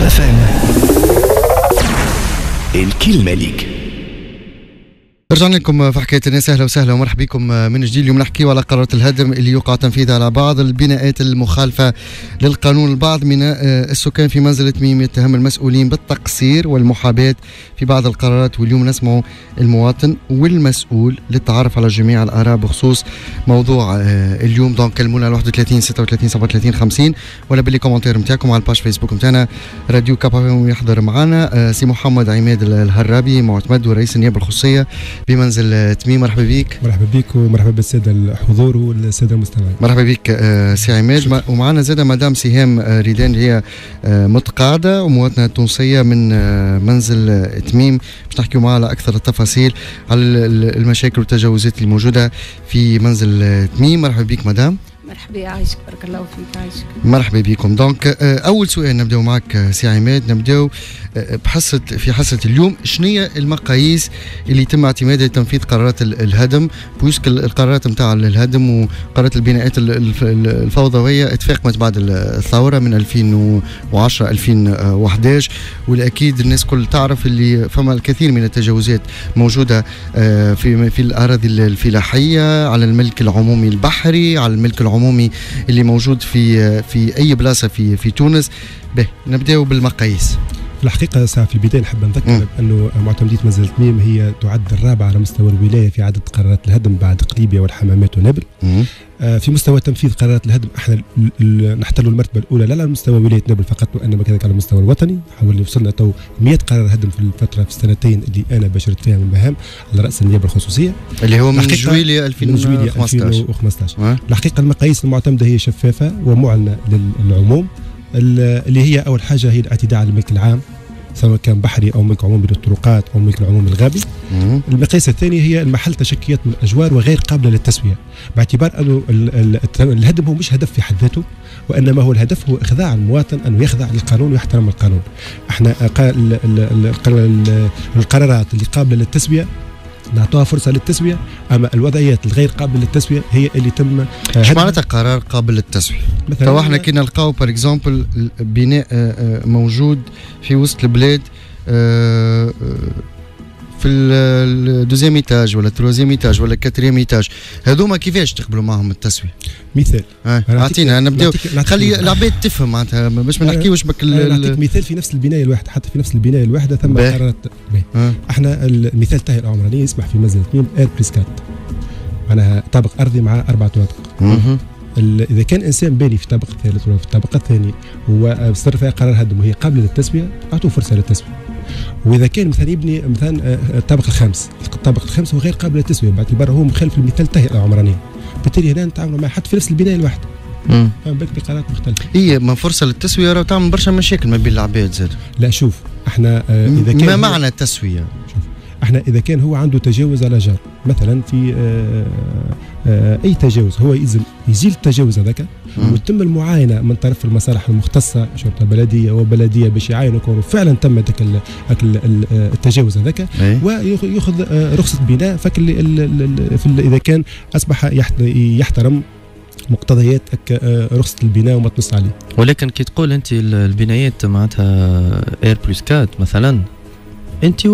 FM. الكلمة ليك. رجعنا لكم في حكايتنا. اهلا وسهلا ومرحبا بكم من جديد. اليوم نحكيو على قرارات الهدم اللي يوقع تنفيذها على بعض البناءات المخالفة للقانون. البعض من السكان في منزل تميم يتهم المسؤولين بالتقصير والمحاباة في بعض القرارات، واليوم نسمع المواطن والمسؤول للتعرف على جميع الآراء بخصوص موضوع اليوم. دونك كلمونا على 31 36 37 50 ولا باللي كومنتير نتاعكم على الباج فيسبوك نتاعنا راديو كابا. ويحضر معنا سي محمد عماد الهرابي معتمد ورئيس النيابة الخصوصية بمنزل تميم. مرحبا بك. مرحبا بك ومرحبا بالساده الحضور والساده المستمعين. مرحبا بك سي عماد. ومعنا زاده مدام سهام ريدان اللي هي متقاعده ومواطنه تونسيه من منزل تميم، باش نحكيو معها على اكثر التفاصيل على المشاكل والتجاوزات اللي موجوده في منزل تميم. مرحبا بك مدام. مرحبا يعيشك، بارك الله فيك. عايشك. مرحبا بكم. دونك اول سؤال نبداو معك سي عماد، نبداو في حصة اليوم. شنية المقاييس اللي يتم اعتمادها لتنفيذ قرارات الهدم؟ بويسك القرارات نتاع الهدم وقرارات البناءات الفوضويه اتفاقمت بعد الثوره من 2010 2011، والاكيد الناس كل تعرف اللي فما الكثير من التجاوزات موجوده في الاراضي الفلاحيه، على الملك العمومي البحري، على الملك العمومي اللي موجود في اي بلاصه في تونس. نبداو بالمقاييس. في الحقيقة في البداية نحب نذكر أنه معتمدية منزل تميم هي تعد الرابعة على مستوى الولاية في عدد قرارات الهدم بعد قليبية والحمامات ونابل. في مستوى تنفيذ قرارات الهدم احنا نحتل المرتبة الأولى لا على مستوى ولاية نابل فقط وإنما كذلك على المستوى الوطني. حاولنا وصلنا تو 100 قرار هدم في الفترة في السنتين اللي أنا بشرت فيها من مهام على رأس النيابة الخصوصية اللي هو من جويلية 2015. الحقيقة المقاييس المعتمدة هي شفافة ومعلنة للعموم، اللي هي أول حاجة هي الاعتداء على الملك العام سواء كان بحري أو ملك عمومي للطرقات أو ملك العمومي الغابي. المقاييس الثانية هي المحل تشكيات من الأجوار وغير قابلة للتسوية، باعتبار أنه الهدم هو مش هدف في حد ذاته، وإنما هو الهدف هو إخضاع المواطن أنه يخضع للقانون ويحترم القانون. احنا القرارات اللي قابلة للتسوية نعطوها فرصة للتسوية، أما الوضعيات الغير قابلة للتسوية هي اللي تم. ايش معناتها قرار قابل للتسوية؟ مثلا احنا كنا نلقاو بار اكزومبل بناء موجود في وسط البلاد في الدوزيام ايتاج ولا التروزيام ايتاج ولا الكاتريام ايتاج، هذوما كيفاش تقبلوا معهم التسوية؟ مثال اعطينا نبداو خلي العباد تفهم معناتها باش ما نحكيوش بك. نعطيك مثال في نفس البنايه الواحده، حتى في نفس البنايه الواحده ثم قرارات. احنا المثال تاعي العمراني يسمح في منزل تميم اير بلس 4 معناها طابق ارضي مع 4 طوابق. اذا كان انسان باني في الطابق الثالث ولا في الطابق الثاني وصدر فيها قرار هدم وهي قابله للتسويه اعطوه فرصه للتسويه. واذا كان مثلا يبني مثلا الطابق الخامس هو غير قابل للتسويه باعتباره هو مخالف للمثال تاعي العمرانيه، بالتالي هنا نتعاملوا مع حتى في نفس البنايه الواحده بالك بقرارات مختلفه. هي ما فرصه للتسويه راه تعمل برشا مشاكل ما بين العباد زاد. لا شوف احنا اذا كان ما معنى التسويه؟ شوف احنا اذا كان هو عنده تجاوز على جار مثلا في اي تجاوز هو يزيل التجاوز هذاك وتم المعاينه من طرف المصالح المختصه شرطه بلديه وبلديه باش يعاينوا كونه فعلا تم ذاك التجاوز هذاك وياخذ رخصه بناء اذا كان اصبح يحترم مقتضيات رخصة البناء وما تنص عليه. ولكن كي تقول انت البنايات معناتها اير بلس 4 مثلا انت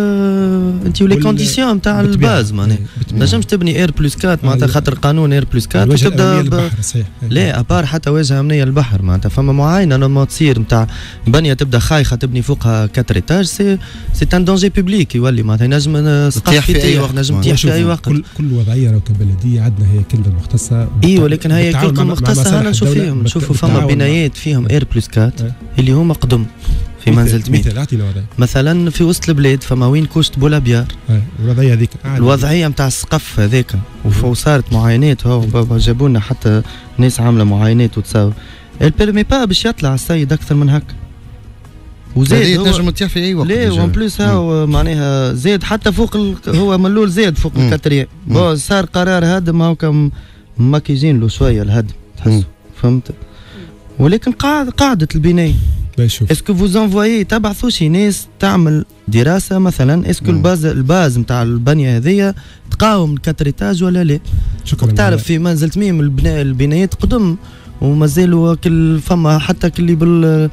لي كونديسيون نتاع الباز معناها نجمش تبني اير بلس 4 معناتها خاطر قانون اير بلس 4 تبدا لا ابار حتى واجهه امنيه البحر معناتها فما معاينه لما تصير نتاع بنيه تبدا خايخه تبني فوقها 4 ايتاج سي ان دونجي بوبليك يولي معناتها نجم تطيح في اي وقت، نجم تطيح في اي وقت. كل وضعيه راهو كبلديه عندنا هي كلمه مختصه ولكن هي كلكم مختصه هنا نشوف فيهم نشوفوا فما بنايات فيهم اير بلس 4 اللي هما قدم في منزل تميم مثلا في وسط البلاد فما وين كوشت بولابيار الوضعيه هذيك الوضعيه نتاع السقف هذاك وصارت معاينات جابوا لنا حتى ناس عامله معاينات وتساوي البيرمي با باش يطلع السيد اكثر من هكا وزاد هو نجم تطيح في اي وقت. لا وان بليس هاو معناها زاد حتى فوق هو ملول زاد فوق الكاتريا صار قرار هدم هاكا ما كيجين له شويه الهدم تحسوا فهمت. ولكن قاعده البنايه اسكو فوز انفويي تبعثوا شي ناس تعمل دراسه مثلا اسكو الباز نتاع البنيه هذيا تقاوم 4 ايتاج ولا لا. تعرف في منزل تميم البنايات قدم ومازالوا كل فما حتى اللي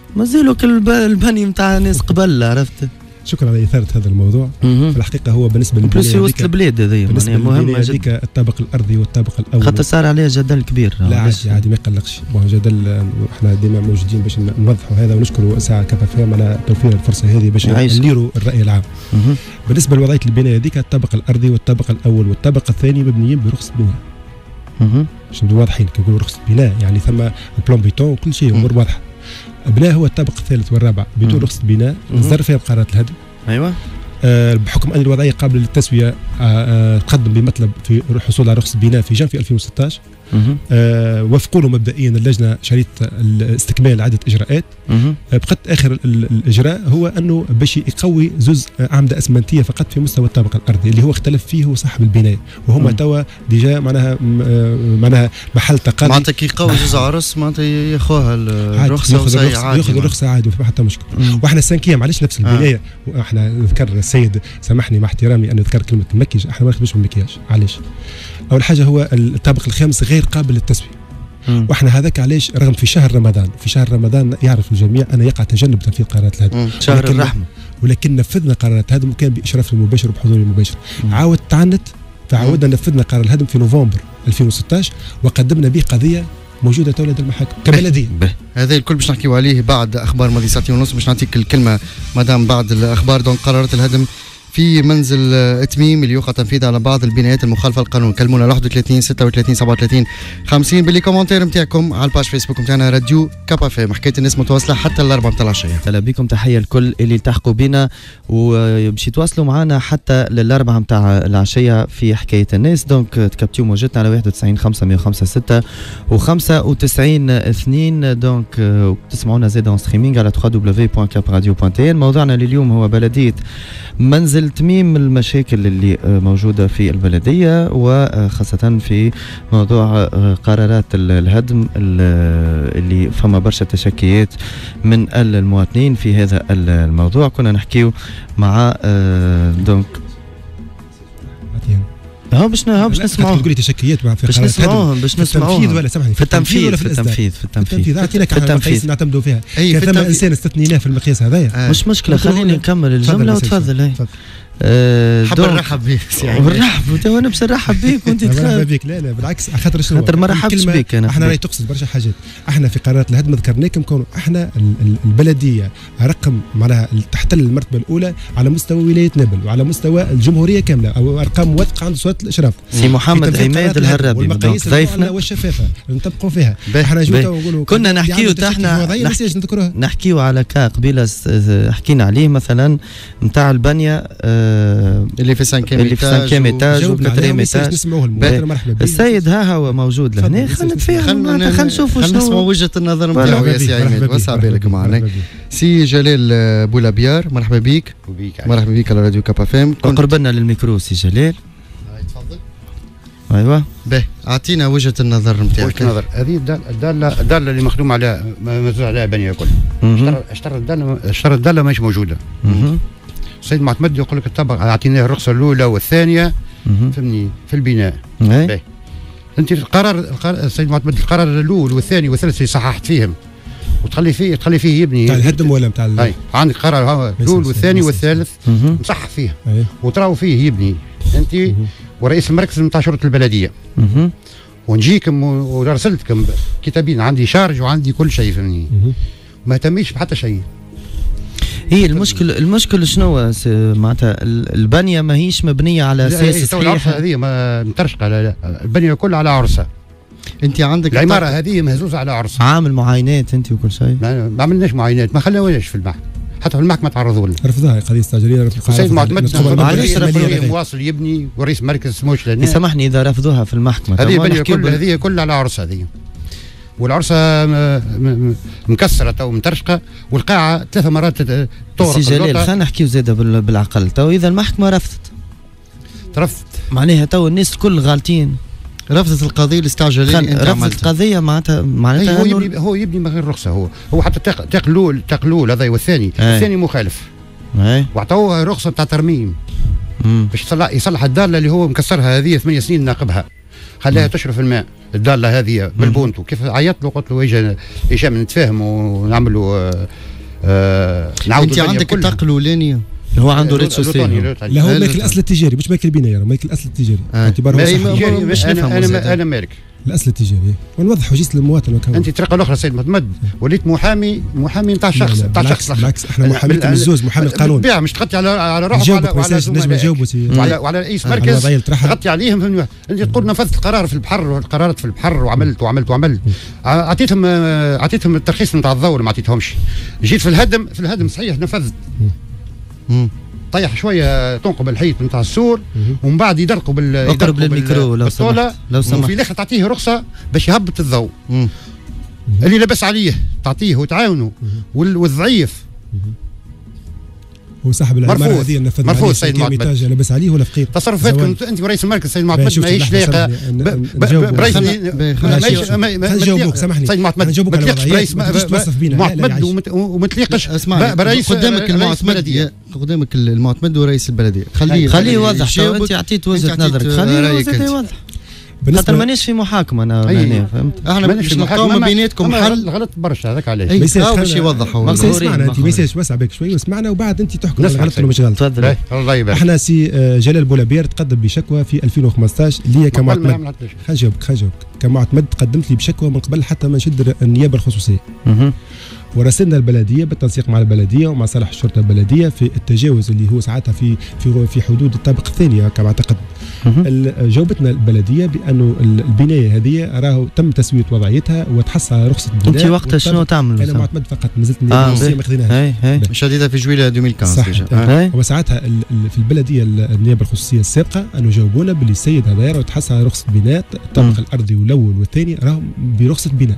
مازالوا البني نتاع ناس قبل عرفت. شكرا على إثارة هذا الموضوع. في الحقيقة هو بالنسبة للبنية في وسط البلاد هذه بالنسبة للبنية هذيك الطابق الأرضي والطابق الأول خاطر صار عليه جدل كبير. لا عادي ما يقلقش، جدل احنا ديما موجودين باش نوضحوا هذا، ونشكروا ساعة كفافهم على توفير الفرصة هذه باش نديروا الرأي العام. بالنسبة لوضعية البناية هذيك الطابق الأرضي والطابق الأول والطابق الثاني مبنيين برخصة بناء. باش نبقوا واضحين كي نقولوا رخصة بناء يعني ثم بلون بيتون وكل شيء أمور واضحة. بناء هو الطابق الثالث والرابع بدون رخصة بناء، إصدار فيها قرارات الهدم. ايوه. بحكم ان الوضعيه قابله للتسويه تقدم بمطلب في الحصول على رخصه بناء في جانفي 2016. وافقوا له مبدئيا اللجنه شريط استكمال عده اجراءات. بقت اخر الاجراء هو انه باش يقوي زوز اعمده اسمنتيه فقط في مستوى الطابق الارضي اللي هو اختلف فيه هو صاحب البنايه، وهما توا ديجا معناها محل تقاضي. معناتها كي يقوي زوز عرس معناتها ياخذها الرخصه ياخذ الرخصه عادي وما حتى مشكل. واحنا السنكيه معلش نفس البنايه. احنا نذكر السيد سامحني مع احترامي انه ذكر كلمه المكياج، احنا ما نخدمش بالمكياج. علاش؟ اول حاجه هو الطابق الخامس غير قابل للتسويه. واحنا هذاك علاش رغم في شهر رمضان يعرف الجميع ان يقع تجنب تنفيذ قرارات الهدم، شهر الرحمه، ولكن نفذنا قرارات الهدم وكان باشراف المباشر وبحضور المباشر. عاود تعنت فعاودنا نفذنا قرار الهدم في نوفمبر 2016 وقدمنا به قضيه موجوده تولد المحاكم كبلديه. هذا الكل باش نحكيو عليه بعد اخبار ماضي ساعتين ونص. باش نعطيك الكلمه مدام بعد الاخبار. دونك قرارات الهدم في منزل تميم اللي يوقع تنفيذ على بعض البنايات المخالفه للقانون. كلمونا 31 36 37 50 باللي كومنتير نتاعكم على الباج فيسبوك نتاعنا راديو كاب اف ام. حكايه الناس متواصله حتى الاربعه نتاع العشيه. اهلا بكم، تحيه الكل اللي التحقوا بنا وباش يتواصلوا معنا حتى للاربعه نتاع العشيه في حكايه الناس. دونك تكبتيو موجتنا على 91 5 105 6 و95 2. دونك تسمعونا زيد اون ستريمينغ على www.capradio.tn. موضوعنا لليوم هو بلديه منزل تميم، المشاكل اللي موجودة في البلدية وخاصة في موضوع قرارات الهدم اللي فما برشا تشكيات من المواطنين في هذا الموضوع. كنا نحكيو مع دونك باش نسمعوهم. تقولي تشكيات باش نسمعوهم ولا سامحني في التنفيذ اعطيناك المقاييس نعتمدوا فيها. كان ثم انسان استثنيناه في المقياس هذايا مش مشكله. خليني نكمل الجمله وتفضل. حاب نرحب بك ونرحب وانا باش نرحب بك وانت مرحبا بك. لا بالعكس خاطر ما رحبتش بك انا. احنا راهي تقصد برشا حاجات. احنا في قرارات الهدم ذكرناكم كونوا احنا البلديه رقم معناها تحتل المرتبه الاولى على مستوى ولايه نابل وعلى مستوى الجمهوريه كامله، او ارقام موثقه عند سلطه الاشراف. سي محمد عماد الهرابي والمقاييس ضيفنا والشفافه نطبقوا فيها. احنا نقولوا كنا نحكيو احنا نحكيو على قبيله حكينا عليه مثلا نتاع البنيه اللي في 5 ايتاج و 4 ايتاج. السيد ها هو موجود لهنا. خلينا نشوفوا شنو نسمعوا وجهه النظر نتاعو يا سي عماد. وسع بالك معنا. سي جلال بولابيار مرحبا بك. مرحبا بك على راديو كاب اف ام. قرب لنا للميكرو سي جلال. تفضل. ايوه باهي اعطينا وجهه النظر نتاعك. وجهه النظر هذه الداله اللي مخدوم عليها مزروع عليها بنيه كل. اشترى الداله ماهيش موجوده. السيد معتمد يقول لك الطبق اعطيناه الرخصه الاولى والثانيه فهمني في البناء. باهي انت السيد معتمد القرار الاول والثاني والثالث اللي صححت فيهم وتخلي فيه يبني تاع الهدم ولا نتاع عندك قرار الاول والثاني والثالث مصحح فيه وتراو فيه يبني انت ورئيس المركز نتاع شرطه البلديه ونجيكم ورسلتكم كتابين عندي شارج وعندي كل شيء فهمني ما تميش بحتى شيء. هي المشكل شنو معناتها البنيه ماهيش مبنيه على اساس صحيح. هذه ما مترشقه البنيه كلها على عرسها. انت عندك العماره هذه مهزوزه على عرسها. عامل معاينات انت وكل شيء. ما عملناش معاينات، ما خليناش في المحكمه، حتى في المحكمه تعرضوا لنا. رفضها قضيه استعجاليه. السيد معتمد مواصل يبني ورئيس مركز موش لنا. سامحني اذا رفضوها في المحكمه. هذه كلها على عرسها هذه. والعرسه مكسره تو مترشقه والقاعه 3 مرات طورق. سي جلال خلينا نحكيو زاده بالعقل. تو اذا المحكمه رفضت معناها تو الناس الكل غالطين. رفضت القضيه الاستعجاليه اللي انت عملتها. رفضت القضيه معناتها هو يبني من غير رخصه. هو حتى تقلول هذا والثاني الثاني مخالف. واعطوه رخصه تاع ترميم باش يصلح الداله اللي هو مكسرها هذه 8 سنين ناقبها. خلاها تشرف الماء الداله هذه بالبونتو. كيف عيطت له قلت له هشام نتفاهموا ونعملوا نعاودوا. انت عندك الطاقه الاولانيه اللي هو عنده ريت سوسي، لا هو مالك الاصل التجاري مش مالك البنايه، مالك الاصل التجاري باعتباره انا مالك الاصل التجاري. ونوضحوا جيس للمواطن وكذا. انت الطريقه الاخرى سيد محمد وليت محامي نتاع شخص بالعكس احنا محامين من الزوز، محامي القانون مش تغطي على روحك وعلى وعلى رئيس مركز تغطي عليهم. انت تقول نفذت القرار في البحر والقرارات في البحر وعملت اعطيتهم الترخيص نتاع الضوء ما اعطيتهمش. جيت في الهدم صحيح نفذت. طيح شويه تنقب الحيط نتاع السور ومن بعد يدرقوا اقرب للميكرو لو سمحت. وفي الاخر تعطيه رخصه باش يهبط الضوء. اللي لبس عليه تعطيه وتعاونوا والضعيف هو صاحب العماره هذه نفذ مرفوض سيد معتمد. لبس عليه ولا فقير؟ تصرفاتكم انت ورئيس المركز سيد معتمد ماهيش لايقه برئيس. نجاوبوك سامحني سيد معتمد ما تليقش برئيس معتمد وما تليقش برئيس قدامك المعتمد ورئيس البلديه. خليه يوضح. انت اعطيت وجهه نظرك خليه يوضح. خاطر مانيش في محاكمه انا هنا فهمت. احنا باش نلقاو ما بيناتكم حل. غلط برشا هذاك علاش باش يوضح. هو اسمعنا انت ميساج واسع بك شوي واسمعنا وبعد انت تحكم على غلط ولا مش غلط. تفضل. الله يبارك. احنا سي جلال بولابير تقدم بشكوى في 2015 اللي هي كمعتمد. خلينا نجاوبك كمعتمد قدمت لي بشكوى من قبل حتى ما نشد النيابه الخصوصيه. وراسلنا البلديه بالتنسيق مع البلديه ومع صالح الشرطه البلديه في التجاوز اللي هو ساعتها في حدود الطابق الثاني كما اعتقد. جاوبتنا البلديه بانه البنايه هذه راهو تم تسويه وضعيتها وتحصل على رخصه البناء. انت وقتها شنو تعمل؟ انا معتمد فقط مازلت النيابه ما خذيناهاش. شديده في جويليه 2015. وساعتها في البلديه النيابه الخصوصيه السابقه انه جاوبونا باللي السيد هذا راهو تحصل على رخصه بناء الطابق الارضي والاول والثاني راهو برخصه بناء.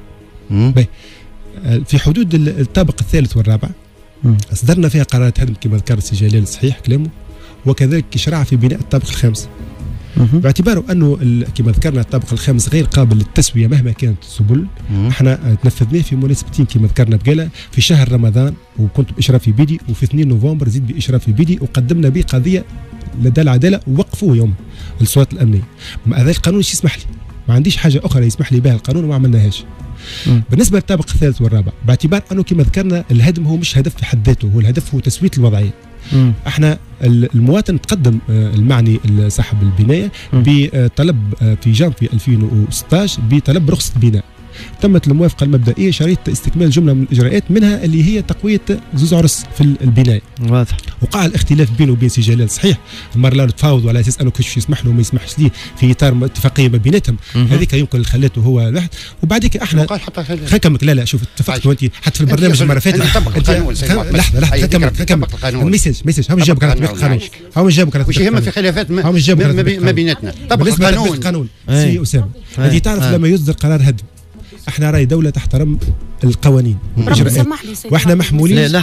في حدود الطابق الثالث والرابع اصدرنا فيها قرارات هدم كما ذكر السي جلال صحيح كلامه، وكذلك شرع في بناء الطابق الخامس باعتباره انه كما ذكرنا الطابق الخامس غير قابل للتسويه مهما كانت السبل. احنا تنفذناه في مناسبتين كما ذكرنا بقاله في شهر رمضان وكنت باشرافي بيدي، وفي 2 نوفمبر زيد باشرافي بيدي وقدمنا به قضيه لدى العداله ووقفوه يوم السلطات الامنيه. مع ذلك القانون ايش يسمح لي؟ ما عنديش حاجه اخرى يسمح لي بها القانون وما عملناهاش. بالنسبه للطابق الثالث والرابع باعتبار انه كما ذكرنا الهدم هو مش هدف في حد ذاته، هو الهدف هو تسويه الوضعيه. احنا المواطن تقدم المعني صاحب البنايه بطلب في جانفي 2016 بطلب رخصه بناء. تمت الموافقه المبدئيه شريط استكمال جمله من الاجراءات منها اللي هي تقويه زوز عرس في البنايه. واضح. وقع الاختلاف بينه وبين سي جلال صحيح، المره الاولى تفاوضوا على اساس انه كيفاش يسمح له وما يسمحش ليه في اطار اتفاقيه ما بيناتهم. هذيك يمكن اللي خلته هو واحد. وبعديك احنا خليك لا شوف اتفقت وانت حتى في البرنامج المره فاتت لحظه كمل الميساج هم جابك على القانون هم جابك على وش يهم في خلافات ما بيناتنا. طبق القانون سي اسامه انت تعرف لما يصدر قرار هدم احنا راي دوله تحترم القوانين واحنا محمولين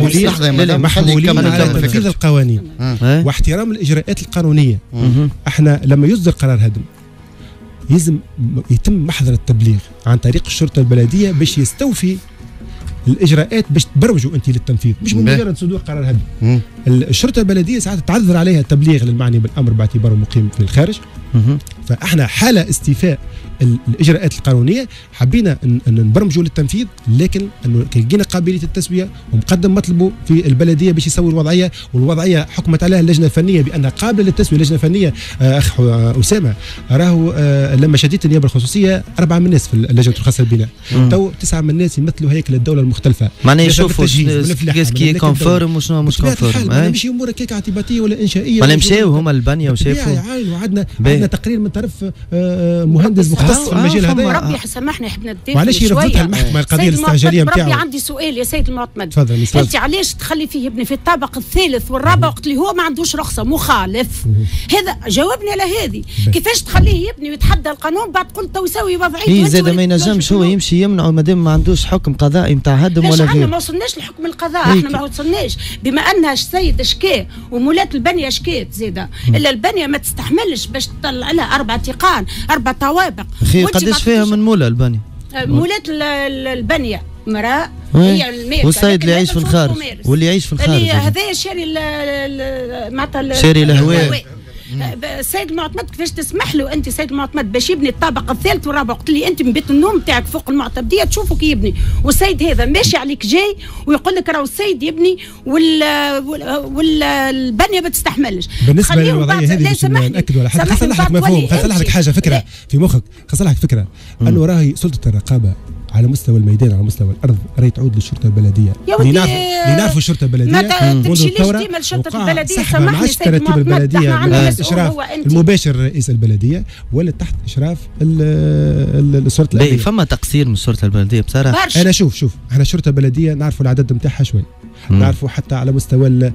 على تنفيذ القوانين واحترام الاجراءات القانونيه. احنا لما يصدر قرار هدم يتم محضر التبليغ عن طريق الشرطه البلديه باش يستوفي الاجراءات باش تبرمجوا انت للتنفيذ، مش مجرد صدور قرار هدم. الشرطه البلديه ساعات تعذر عليها التبليغ للمعني بالامر باعتباره مقيم في الخارج. فاحنا حاله استيفاء الاجراءات القانونيه حبينا ان نبرمجوا للتنفيذ، لكن انه لقينا قابليه التسويه ومقدم مطلبه في البلديه باش يسوي الوضعيه، والوضعيه حكمت عليها اللجنه الفنيه بانها قابله للتسويه. اللجنه الفنيه اخ اسامه راهو لما شديت النيابه الخصوصيه 4 من الناس في اللجنه الخاصه بالبناء، تو 9 من الناس يمثلوا هيكل الدوله المختلفه. معناها يشوفوا كيسكي كونفورم وشنو مش كونفورم. ماشي امور هكاك اعتباطيه ولا انشائيه. ولا مشاو هما البنيه وشافوا. وعندنا تقرير من طرف مهندس مختص في المجال هذا. ربي سامحني حبنا ندافع معلش رفضتها المحكمه القضيه الاستعجاليه نتاعو. ربي عندي سؤال يا سيد المعتمد، تفضل. انت علاش تخلي فيه يبني في الطابق الثالث والرابع وقت اللي هو ما عندوش رخصه مخالف؟ هذا جاوبني على هذه. كيفاش تخليه يبني ويتحدى القانون بعد قلت تو يسوي وضعيه؟ زاد ما ينجمش هو يمشي يمنعه مادام ما عندوش حكم قضائي نتاع هدم ولا غير. احنا ما وصلناش لحكم القضاء، احنا ما وصلناش بما انها السيد شكا ومولات البنيه شكات زاده، الا البنيه ما تستحملش باش تطلع لها 4 تيقان 4 طوابق. اخي قداش فيها من موله البنيه؟ مولات البنيه مراه هي الميت والسيد اللي يعيش في الخارج واللي يعيش في الخارج هذا شاري معناتها شاري الهواء السيد المعتمد كيفاش تسمح له انت سيد المعتمد باش يبني الطابق الثالث والرابع؟ قلت لي انت من بيت النوم تاعك فوق المعتمديه تشوفوا كي يبني، والسيد هذا ماشي عليك جاي ويقول لك راهو السيد يبني والبنيه ما تستحملش. بالنسبه للوضعيه هذه باش ناكدوا على حاجه، خاصه لك مفهوم، خاصه لك حاجه فكره في مخك، خاصه لك فكره انه راهي سلطه الرقابه على مستوى الميدان على مستوى الارض راهي تعود للشرطه البلديه. اللي نعرفوا الشرطه البلديه ما تمشيليش ديما للشرطه البلديه، سامحني سيد المعتمد، البلديه من الاشراف المباشر رئيس البلديه ولا تحت اشراف الشرطه البلديه. فما تقصير من الشرطه البلديه بصراحه. انا شوف احنا الشرطه البلديه نعرفوا العدد نتاعها شوي، نعرفوا حتى على مستوى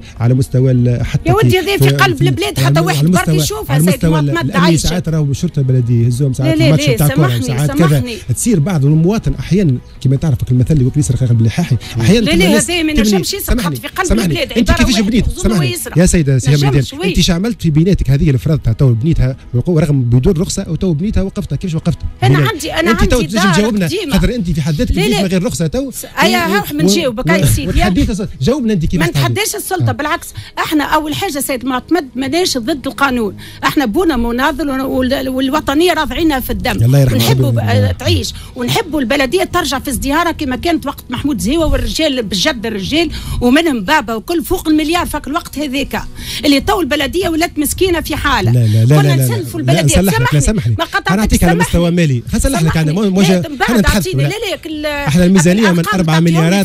حتى يا ودي هذا في قلب البلاد حتى واحد برك يشوفها سيد المعتمد عايشه. ساعات راهو الشرطه البلديه يهزوهم ساعات الماتش تاع كره، ساعات كذا تصير بعض المواطن احيانا كما تعرفك المثل اللي يقول يسرق قلب اللحاحي احيانا. لا هذا ما ينجمش يسرق في قلب البلاد. انت كيفاش بنيت؟ سامحني يا سيده سهام ميدان، انت شو عملت في بنيتك هذه اللي فرضتها تو بنيتها رغم بدون رخصه وتو بنيتها وقفتها؟ كيفاش وقفت؟ انا عندي انت تو تنجم تجاوبنا خاطر انت في حد ذاتك بنيت من غير رخصه تو. ايا روح بنجاوبك يا سيدي. جاوبنا انت كيفاش. ما نتحداش السلطه بالعكس، احنا اول حاجه سيد المعتمد ماناش ضد القانون، احنا بونا مناضل والوطنيه راضعينها في الدم، ونحبوا تعيش ونحبوا البلديه ترجع في ازدهارها كما كانت وقت محمود زهيوه والرجال بجد الرجال ومنهم بابا وكل فوق المليار فك الوقت هذاك اللي تو البلديه ولات مسكينه في حاله. كنا نسلفوا البلديه. سامحني انا نعطيك على مستوى مالي، نسلح لك انا احنا نتحدث احنا الميزانيه من 4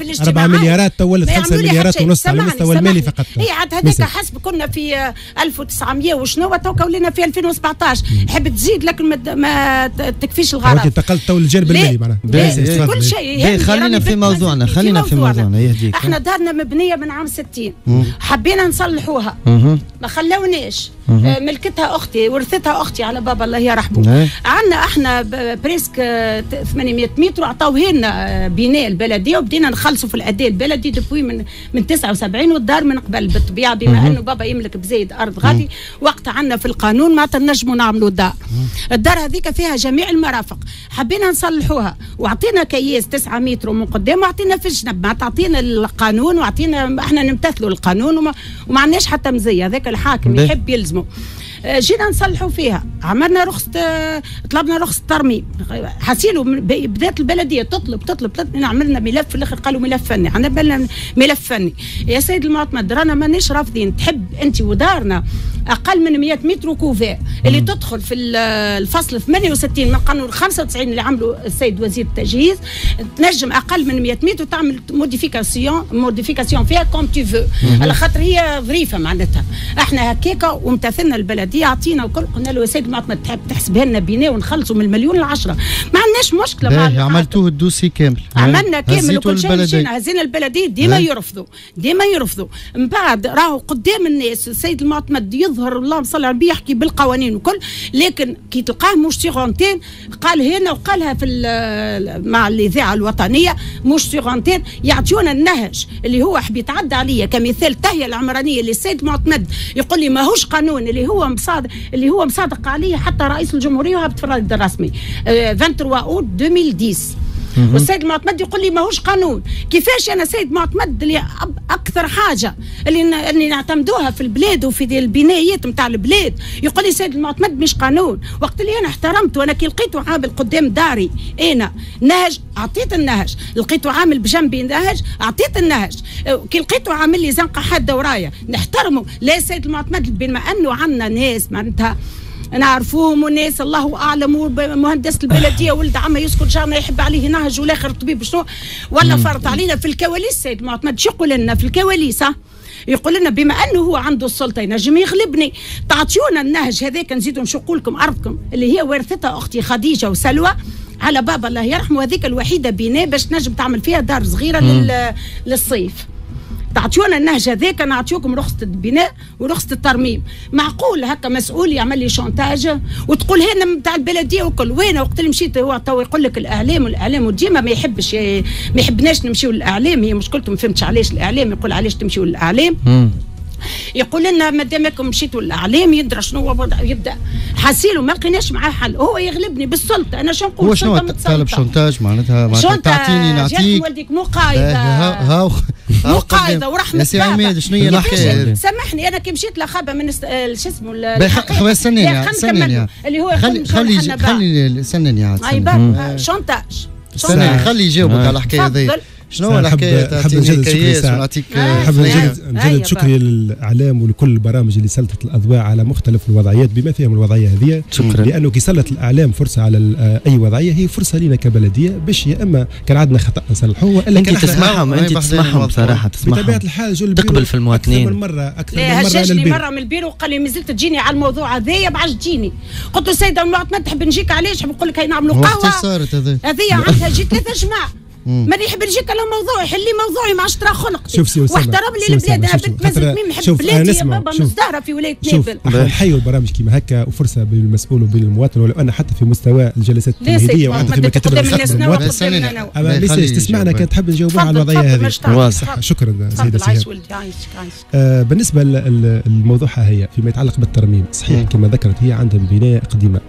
مليارات تو ولت 5 مليارات ونص على المستوى المالي فقط. هي عاد هذاك حسب كنا في 1900 وشنو تو ولينا في 2017 حب تزيد لكن ما تكفيش الغرض. انت انتقلت تو للجانب المالي معناها كل شيء. خلينا في موضوعنا يهديك. احنا دارنا مبنيه من عام 60 حبينا نصلحوها ما خلوناش. ملكتها اختي ورثتها اختي على بابا الله يرحمه. عندنا احنا بريسك 800 متر وعطاوه لنا بناء البلديه وبدينا نخلصوا في الاداء البلدي دبوي من 79 والدار من قبل بالطبيعه بما انه بابا يملك بزايد ارض غادي وقت عندنا في القانون ما تنجموا نعملوا دار. الدار هذيك فيها جميع المرافق حبينا نصلحوها وعطينا كياس 9 متر ومن قدام وعطينا في الجنب ما تعطينا القانون وعطينا احنا نمتثلوا القانون وما عندناش حتى مزيه. هذاك الحاكم يحب يلزمه. جينا نصلحوا فيها عملنا رخصة طلبنا رخصة ترميم حسيلوا بدات البلدية تطلب عملنا ملف في الاخر قالوا ملف فني. عندنا ملف فني يا سيد المعتمد رانا مانيش رافضين تحب انت ودارنا اقل من 100 متر كوفير اللي تدخل في الفصل 68 من قانون 95 اللي عملوا السيد وزير التجهيز تنجم اقل من 100 متر وتعمل موديفيكاسيون فيها كوم تو فو على خاطر هي ظريفه معناتها. احنا هكاكا وامتثلنا البلديه عطينا وكل قلنا له يا سيد المعتمد تحب تحسبها لنا بناء ونخلصوا من المليون ل10 ما عندناش مشكله مع عملتوه الدوسي كامل عملنا كامل وكل شيء هزينا البلديه ديما يرفضوا من بعد راهو قدام الناس السيد المعتمد يظهر اللهم صل على النبي يحكي بالقوانين وكل لكن كي تلقاه مش سيغونتين قال هنا وقالها في مع الاذاعه الوطنيه مش سيغونتين يعطيونا النهج اللي هو حب يتعدى عليا كمثال التهيئه العمرانيه اللي السيد المعتمد يقول لي ماهوش قانون اللي هو مصادق عليه حتى رئيس الجمهوريه وهبط في الرصيد الرسمي 23 اوت 2010 والسيد المعتمد يقول لي ماهوش قانون. كيفاش انا سيد معتمد اللي اكثر حاجه اللي نعتمدوها في البلاد وفي البنايات نتاع البلاد يقول لي سيد المعتمد مش قانون. وقت اللي انا احترمت وانا كي لقيته عامل قدام داري انا نهج اعطيت النهج لقيته عامل بجنبي نهج اعطيت النهج كي لقيته عامل لي زنقه حاده ورايا نحترمه. لا سيد المعتمد بما انه عندنا ناس معناتها نعرفوهم وناس الله اعلم ومهندس البلديه ولد عمه يسكت جارنا يحب عليه نهج والاخر طبيب شنو ولا فرض علينا في الكواليس. سيد معتمد شو يقول لنا في الكواليس يقول لنا بما انه هو عنده السلطه ينجم يغلبني تعطيونا النهج هذاك نزيدوا نشقوا لكم ارضكم اللي هي ورثتها اختي خديجه وسلوى على بابا الله يرحمه هذيك الوحيده بناء باش تنجم تعمل فيها دار صغيره للصيف. تعطيونا النهج هذاك نعطيوكم رخصه البناء ورخصه الترميم. معقول هكا مسؤول يعمل لي شونتاج وتقول هنا نتاع البلديه وكل وين وقت اللي مشيت هو تو يقول لك الاعلام وديما ما يحبناش نمشيو للاعلام. هي مشكلته ما فهمتش علاش الاعلام يقول علاش تمشيو للاعلام يقول لنا ما دامكم مشيتوا للاعلام يدرى شنو هو يبدا حاسيله ما لقيناش معاه حل، هو يغلبني بالسلطه. انا شنو نقول؟ هو شنو طالب شونتاج معناتها تعطيني نعطيك ولدك مقايضه مقايضه ورحمه سي عماد. شنو هي الحكايه؟ سامحني انا كي مشيت لخبه من شو اسمه سنين اللي هو خلي سنين عاد شونتاج خلي يجاوبك على الحكايه هذه. شنو الحكايه؟ تعطيني كياس ونعطيك. حاب نجدد شكري للاعلام ولكل البرامج اللي سلطت الاضواء على مختلف الوضعيات بما فيهم الوضعيه هذه، لانه كي سلط الاعلام فرصه على اي وضعيه هي فرصه لنا كبلديه باش يا اما كان عندنا خطا نصلحوه والا انت تسمعهم بصراحه تسمعهم بطبيعه الحال تقبل في المواطنين اكثر من مره هشاشني مره من البيرو وقال لي مازلت تجيني على الموضوع هذايا بعد تجيني. قلت له سيده المواطنه تحب نجيك علاش؟ نحب نقول لك هي نعملوا قهوه هذه عندها جيت 3 جماعه ماني يحب نجيك على موضوع يحل لي موضوعي ما عادش ترى خلقتي واحترم لي البلاد. انا بنت مازلت مين نحب بلادي يا بابا مزدهره في ولايه نابل. احنا نحيوا البرامج كيما هكا وفرصه بين المسؤول وبين المواطن، ولو ان حتى في مستوى الجلسات التمهيديه وحتى في مكاتب المواطن اما ميساج تسمعنا كانت تحب نجاوبوا على الوضعيه هذه. واضح. شكرا سيدة سهام. بالنسبه للموضوع هي فيما يتعلق بالترميم صحيح كما ذكرت هي عندهم بنايه قديمه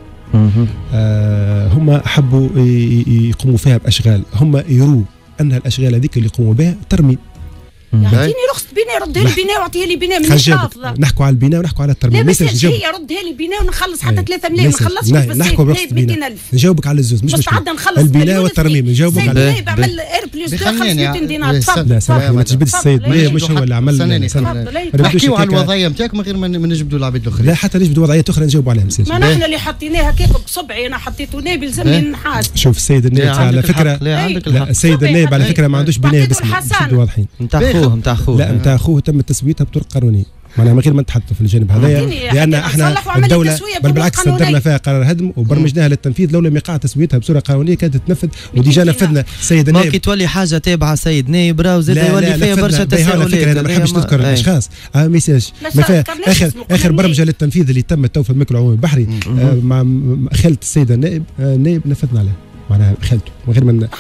هم حبوا يقوموا فيها باشغال، هم يروا ان الاشغال هذيك اللي يقوموا بها ترميم. يعطيني رخصة بناء، ردها لي بناء واعطيها لي بناء مانيش حافظة. نحكوا على البناء ونحكوا على الترميم. لا بس هي ردها لي بناء ونخلص حتى 3 ملايين ما نخلصش نحكوا برخصة البناء. نجاوبك على الزوز مش مشكلة. البناء والترميم نجاوبك على سيد بعمل اير بلس 500 دينار. تفضل. لا سامحني ما تجبدش السيد مش هو اللي عمل. نحكيوا على الوضعية نتاعك من غير ما نجبدوا العباد الاخرين. لا حتى نجبدوا وضعيات اخرى نجاوبوا عليها ما نحن اللي حطيناها كيف بصبعي انا حطيته نائب يلزمني نحاس. شوف السيد النائب على فكرة السيد النائب على فكرة ما عندوش بناء باسمه واضحين. نتاع اخوه نتاع اخوه تم تسويتها بطرق قانونيه معناها من غير ما نتحدثوا في الجانب هذايا لان احنا الدوله بل بالعكس صدرنا فيها قرار هدم وبرمجناها للتنفيذ لولا ايقاع تسويتها بصوره قانونيه كانت تتنفذ وديجا نفذنا السيد النائب. ممكن تولي حاجه تابعه سيد نائب راهو زاد يولي فيها برشا تساؤلات. انا ما نحبش نذكر الاشخاص ميساج اخر برمجه للتنفيذ اللي تمت تو في الملك العمومي البحري مع خالة السيد النائب نفذنا عليه معناها خالته من غير ما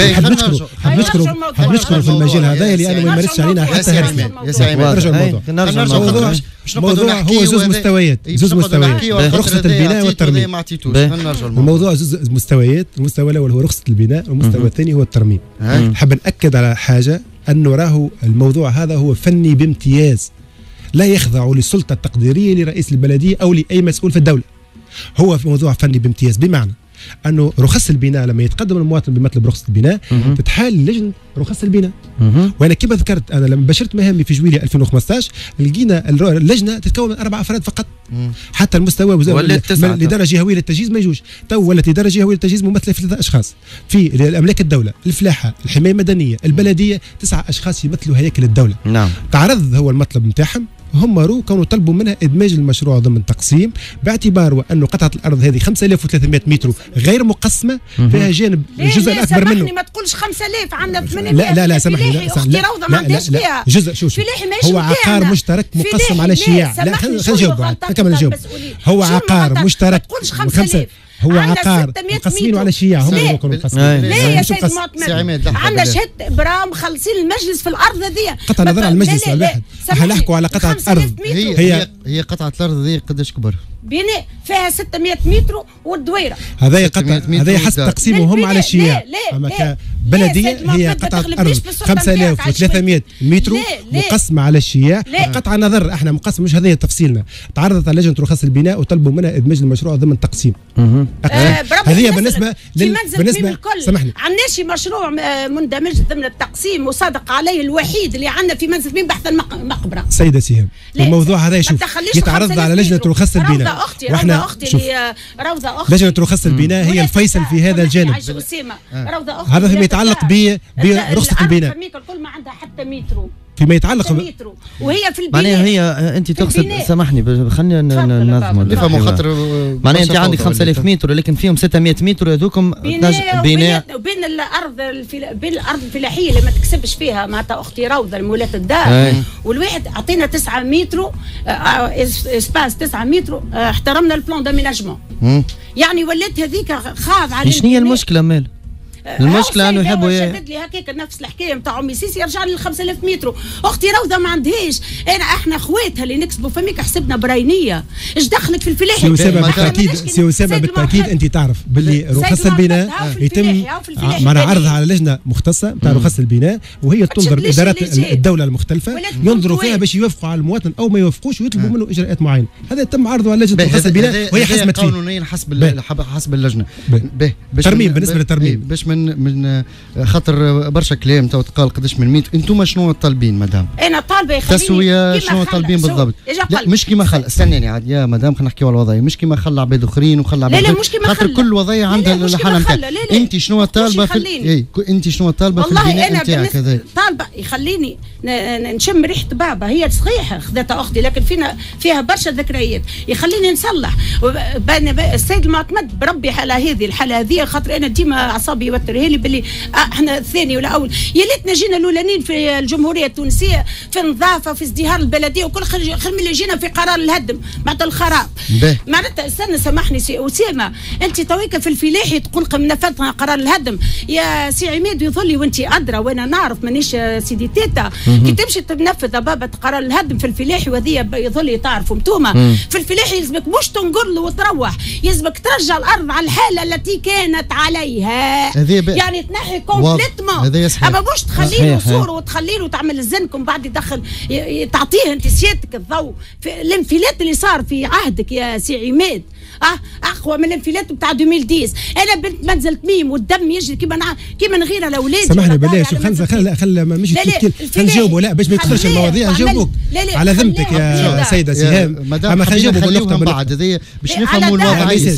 حاب نشكره في المجال هذا لانه ما يمارسش علينا حتى هذا. يا سيدي نرجع الموضوع هو زوز مستويات رخصة البناء والترميم. الموضوع زوز مستويات، المستوى الاول هو رخصة البناء والمستوى الثاني هو الترميم. حاب ناكد على حاجه انه راهو الموضوع هذا هو فني بامتياز لا يخضع للسلطه التقديريه لرئيس البلديه او لاي مسؤول في الدوله. هو في موضوع فني بامتياز بمعنى انه رخص البناء لما يتقدم المواطن بمطلب رخصه البناء تتحال لجنه رخص البناء. وانا كما ذكرت انا لما بشرت مهامي في جويلية 2015 لقينا اللجنه تتكون من 4 أفراد فقط. حتى المستوى الاداره الجهويه للتجهيز ما يجوش. تو ولات الاداره الجهويه للتجهيز ممثله في 3 اشخاص في الاملاك الدوله، الفلاحه، الحمايه المدنيه، البلديه، 9 اشخاص يمثلوا هياكل الدوله. نعم. تعرض هو المطلب نتاعهم هم كانوا طلبوا منها ادماج المشروع ضمن تقسيم باعتبار انه قطعه الارض هذه 5300 متر غير مقسمه فيها جانب الجزء الاكبر منه. ما تقولش 5000 عندنا 800. لا سامحني لا روضه ما عندهاش فيها جزء. شوف هو عقار مشترك مقسم على الشياع. لا خلينا نجاوب نكمل نجاوب. هو عقار مشترك 5 هو عقار مقسمينه على الشياع هم اللي يكونوا مقسمين. ليه يا سيد المعتمد عندنا شهاده ابرام مخلصين المجلس في الارض هذه قطع نظر على المجلس الواحد. احنا نحكوا على قطعه ارض هي قطعه الارض هذه قداش كبر؟ بناء فيها 600 متر والدويره هذا حسب تقسيمهم على الشياع. اما كبلديه هي قطعه ارض 5300 متر مقسمه على الشياع. قطع نظر احنا مقسم مش هذه تفصيلنا. تعرضت على لجنه رخص البناء وطلبوا منها ادماج المشروع ضمن تقسيم. هذه بالنسبه سامحني عندناش مشروع مندمج ضمن التقسيم وصادق عليه الوحيد اللي عندنا في منزل من بحث المقبره. سيده سهام الموضوع هذا شوف يتعرض على لجنه رخص البناء. واحنا روضه اختي لجنه رخص البناء هي الفيصل في هذا الجانب. هذا فيما يتعلق برخصه البناء الكل ما عندها حتى متر فيما يتعلق وهي في البناء. معناها هي انت تقصد سامحني خلينا ننظموا نفهموا خاطر معناها انت عندك 5000 متر لكن فيهم 600 متر هذوكم بناء وبين الارض بين الارض الفلاحيه اللي ما تكسبش فيها معناتها اختي روضه المولات الدار والواحد اعطينا 9 متر اسباس 9 متر احترمنا البلان داميناجمون يعني ولات هذيك خاض على. شنو هي المشكله مال؟ المشكله انه يحبوا شدد لي هكاك نفس الحكايه نتاع امي سيسي يرجع لي 5000 متر. اختي روضه ما عندهاش، احنا اخواتها اللي نكسبوا فميك حسبنا براينيه. ايش دخلك في الفلاحه؟ سي اسامه بالتاكيد، سي اسامه بالتاكيد انت تعرف باللي رخص البناء يتم معنا عرضها على لجنه مختصه نتاع رخص البناء، وهي تنظر ادارات الدوله المختلفه ينظروا فيها باش يوافقوا على المواطن او ما يوافقوش ويطلبوا منه اجراءات معينه. هذا تم عرضه على لجنه رخص البناء وهي حسمت فيه قانونيا حسب اللجنه. ترميم بالنسبه للترميم باش من خاطر برشا كلام تو تقال قداش من 100. انتم شنو طالبين مدام؟ انا طالبه يخليني تسويه شنو طالبين بالضبط؟ لا مش كيما خل استناني عاد يا مدام خلينا نحكيو على الوضعيه، مش كيما خل عباد اخرين وخل عباد لا مش كيما خاطر كل وضعيه عندها الحاله نتاعها. انت شنو طالبه في انت شنو طالبه في البناء نتاعك؟ هذا طالبه يخليني نشم ريحه بابا. هي صحيحه خذتها اختي لكن فيها برشا ذكريات، يخليني نصلح. السيد المعتمد بربي على هذه الحاله هذه خاطر انا ديما اعصابي يوترها لي باللي احنا الثاني ولا اول. يا ليتنا جينا الاولانيين في الجمهوريه التونسيه في النظافه في ازدهار البلديه وكل خير من اللي جينا في قرار الهدم معناتها الخراب. معناتها استنى سامحني سي اسامه، انت تويك في الفلاحي تقول نفذنا قرار الهدم يا سي عماد يظلي وانت ادرى وانا نعرف مانيش سيدي تيتا. كي تمشي تنفذ بابا قرار الهدم في الفلاحي وهذه يظلي تعرفوا انتوما في الفلاحي يلزمك مش تنقر وتروح، يلزمك ترجع الارض على الحاله التي كانت عليها، يعني تنحي كومبليتمون. اما مش تخليه وصور وتخليه وتعمل الزنكم بعد يدخل تعطيه انت سيادتك الضوء. الانفلات اللي صار في عهدك يا سي عماد اقوى من الانفلات بتاع 2010. انا بنت منزل تميم والدم يجري كيما نغير على اولادي. سامحني بالله شوف خل مش نجاوبوا لا باش ما يدخلش المواضيع نجاوبوك على ذمتك يا سيده سهام. اما خلينا بالنقطه من بعد هذه باش نفهموا الوضعيه.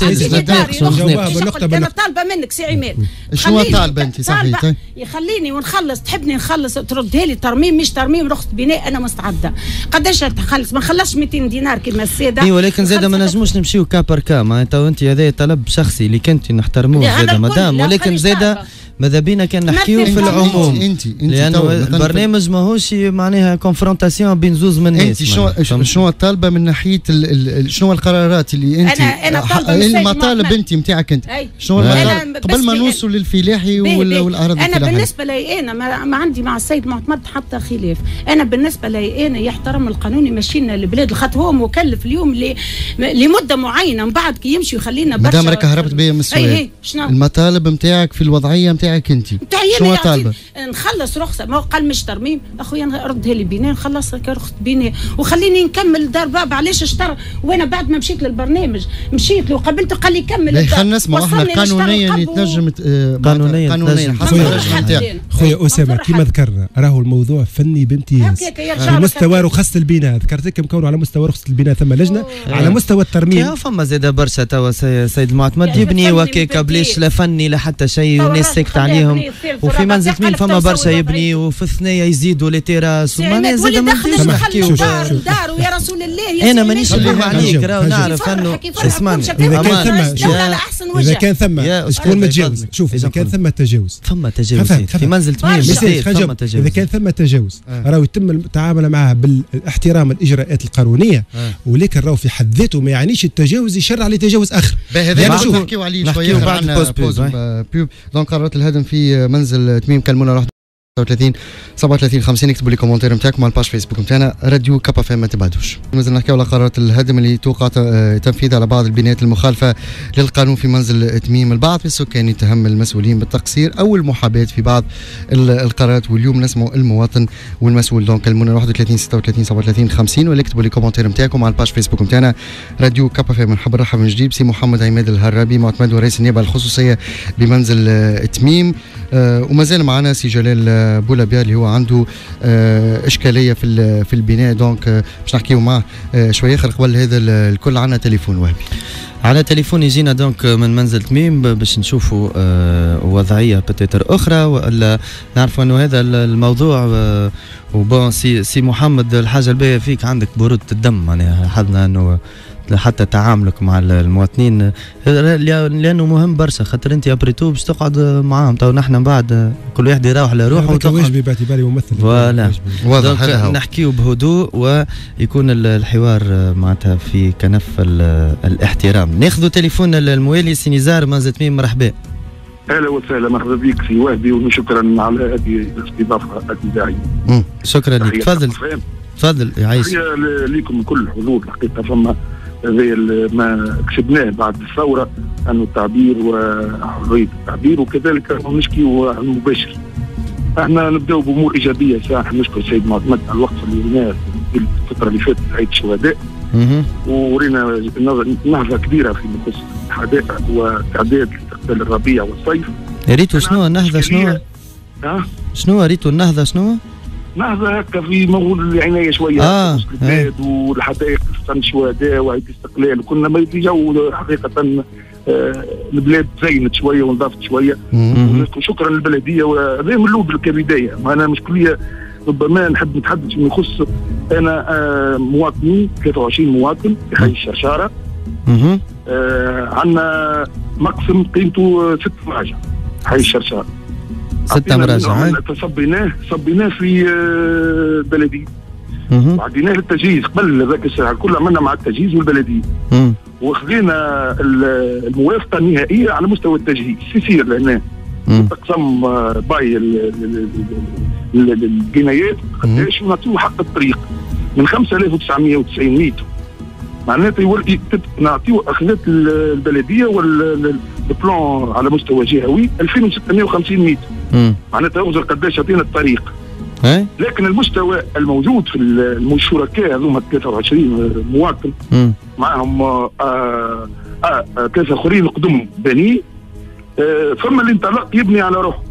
انا طالبه منك سي عماد شنو طالبه انت صحيح؟ يخليني ونخلص تحبني نخلص تردها لي ترميم مش ترميم رخصة بناء انا مستعده. قداش تخلص؟ ما نخلصش 200 دينار كيما الساده. اي ولكن زاده ما نجموش نمشيو كابر معناتها انت هذا طلب شخصي اللي كنت نحترموه زاده مدام، ولكن زاده ماذا بينا كان نحكيو في العموم انت لانه البرنامج ماهوش معناها كونفرونتاسيون بين زوز من الناس. انت شنو طالبه من ناحيه شنو القرارات اللي انت المطالب انت نتاعك انت شنو المطالب قبل ما نوصل للفلاحي والاراضي انا بالنسبه لي انا ما عندي مع السيد معتمد حتى خلاف. انا بالنسبه لي انا يحترم القانون يمشينا البلاد الخاطر هو مكلف اليوم لمده معينه من بعد كي يمشي يخلينا برشا. مدام راك هربت بيا من السؤال. المطالب نتاعك في الوضعيه نتاعك انت شنو طالبه؟ نخلص رخصه ما قال مش ترميم اخويا ردها لي بناء نخلص رخصه بناء وخليني نكمل دار بابا. علاش اشترى وانا بعد ما مشيت للبرنامج مشيت له قبلته قال لي كمل. خلينا نسمعوا احنا قانونيا يتنجم قانونيا خويا اسامه كما ذكرنا راهو الموضوع فني بامتياز في مستوى رخصه البناء. ذكرت لكم كونه على مستوى رخصه البناء ثم لجنه على مستوى الترميم فما زاد برشا توا سيد المعتمد يبني وكيك بلاش لا فني لا حتى شيء والناس سكت عليهم. وفي منزل تميم فما برشا يبني وفي الثنايا يزيدوا لي تيراس وما زاد ما نحكيو دار ويا رسول الله. انا مانيش نلوم عليك راهو نعرف انه اسمعني اذا كان ثم شكون متجاوز. شوف اذا كان ثم تجاوز في منزل تميم ثم تجاوز. اذا كان ثم تجاوز راهو يتم التعامل معها بالاحترام الاجراءات القانونيه ولكن راهو في حد ذاته ما يعنيش التجاوز يشرع لتجاوز اخر. هذا نحكيو عليه شويه بعد بوز. دونك قرارات الهدم في منزل تميم كلمونا 31 37 50 اكتبوا لي كومنتير نتاعكم على الباج فيسبوك نتاعنا راديو كابا فام ما تبعدوش. مازال نحكيو على قرارات الهدم اللي توقع تنفيذها على بعض البنايات المخالفه للقانون في منزل تميم. البعض في السكان يتهم المسؤولين بالتقصير او المحاباه في بعض القرارات واليوم نسمعوا المواطن والمسؤول. دونك كلمونا 31 36 37 50 ولا اكتبوا لي كومنتير نتاعكم على الباج فيسبوك نتاعنا راديو كابا فام. نحب نرحب من جديد سي محمد عماد الهرابي معتمد ورئيس النيابه الخصوصيه بمنزل تميم ومازال معنا سي جلال بولابيا اللي هو عنده اشكاليه في البناء. دونك باش نحكيو معاه شويه اخر. قبل هذا الكل عندنا تليفون وهبي على تليفون يجينا دونك من منزل تميم باش نشوفوا وضعيه بتاتر اخرى ولا نعرفوا انه هذا الموضوع وبون سي محمد الحاجه الباهيه فيك عندك بروده الدم معناها حظنا انه حتى تعاملك مع المواطنين لانه مهم برشا خاطر انت ابريتو باش تقعد معاهم تو نحن من بعد كل واحد يروح لروحه وتقعد واجبي باعتباري ممثل فوالا نحكيو بهدوء ويكون الحوار معناتها في كنف الاحترام. ناخذ تليفون الموالي سي نزار منزل تميم مرحبا. اهلا وسهلا، مرحبا بك في وهبي، وشكرا على هذه الاستضافه الإذاعية. شكرا لك. تفضل يعيش. لكم كل الحضور الحقيقه. فما ما كسبناه بعد الثوره انه التعبير وحريه التعبير، وكذلك نشكي على المباشر. احنا نبداو بامور ايجابيه. ساعه نشكر السيد معتمد على الوقت اللي وريناه في الفتره اللي فاتت عيد الشهداء، ورينا نهضه كبيره في مخص الحدائق واستعداد لاستقبال الربيع والصيف. ريتو شنو النهضه؟ شنو ريتو النهضه؟ شنو نهضه هكا في موضوع العنايه شويه البلاد والحدائق الشهداء وعيد الاستقلال. كنا في جو حقيقه البلاد زينت شويه ونضافت شويه. وشكرا للبلديه، وهذا من الاول كبدايه. انا مشكليه ربما نحب نتحدث فيما يخص انا مواطنين 23 مواطن في حي الشرشاره. عندنا مقسم قيمته 6 مراجع حي الشرشاره. 6 مراجع صبيناه في البلديه، وعديناه للتجهيز قبل ذاك الساعه كله، عملنا مع التجهيز والبلديه، وخذينا الموافقه النهائيه على مستوى التجهيز. يصير لهنا تقسم باي الجنايات قداش، ونعطيو حق الطريق من 5990 متر. معناتها نعطيو اخذت البلديه والبلان على مستوى جهوي 2650 متر. معناتها يوزر قداش يعطينا الطريق. لكن المستوى الموجود في الشركاء هذوما 23 مواطن معهم 3 اخرين قدم بني، فما اللي انطلق يبني على روحه.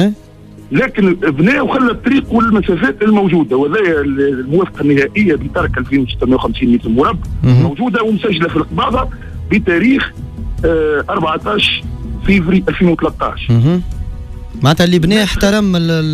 لكن بناه وخلى الطريق والمسافات الموجوده، وهذا الموافقه النهائيه بترك 2650 متر مربع موجوده ومسجله في القباضه بتاريخ 14 فيفري 2013. معناتها اللي بناه احترم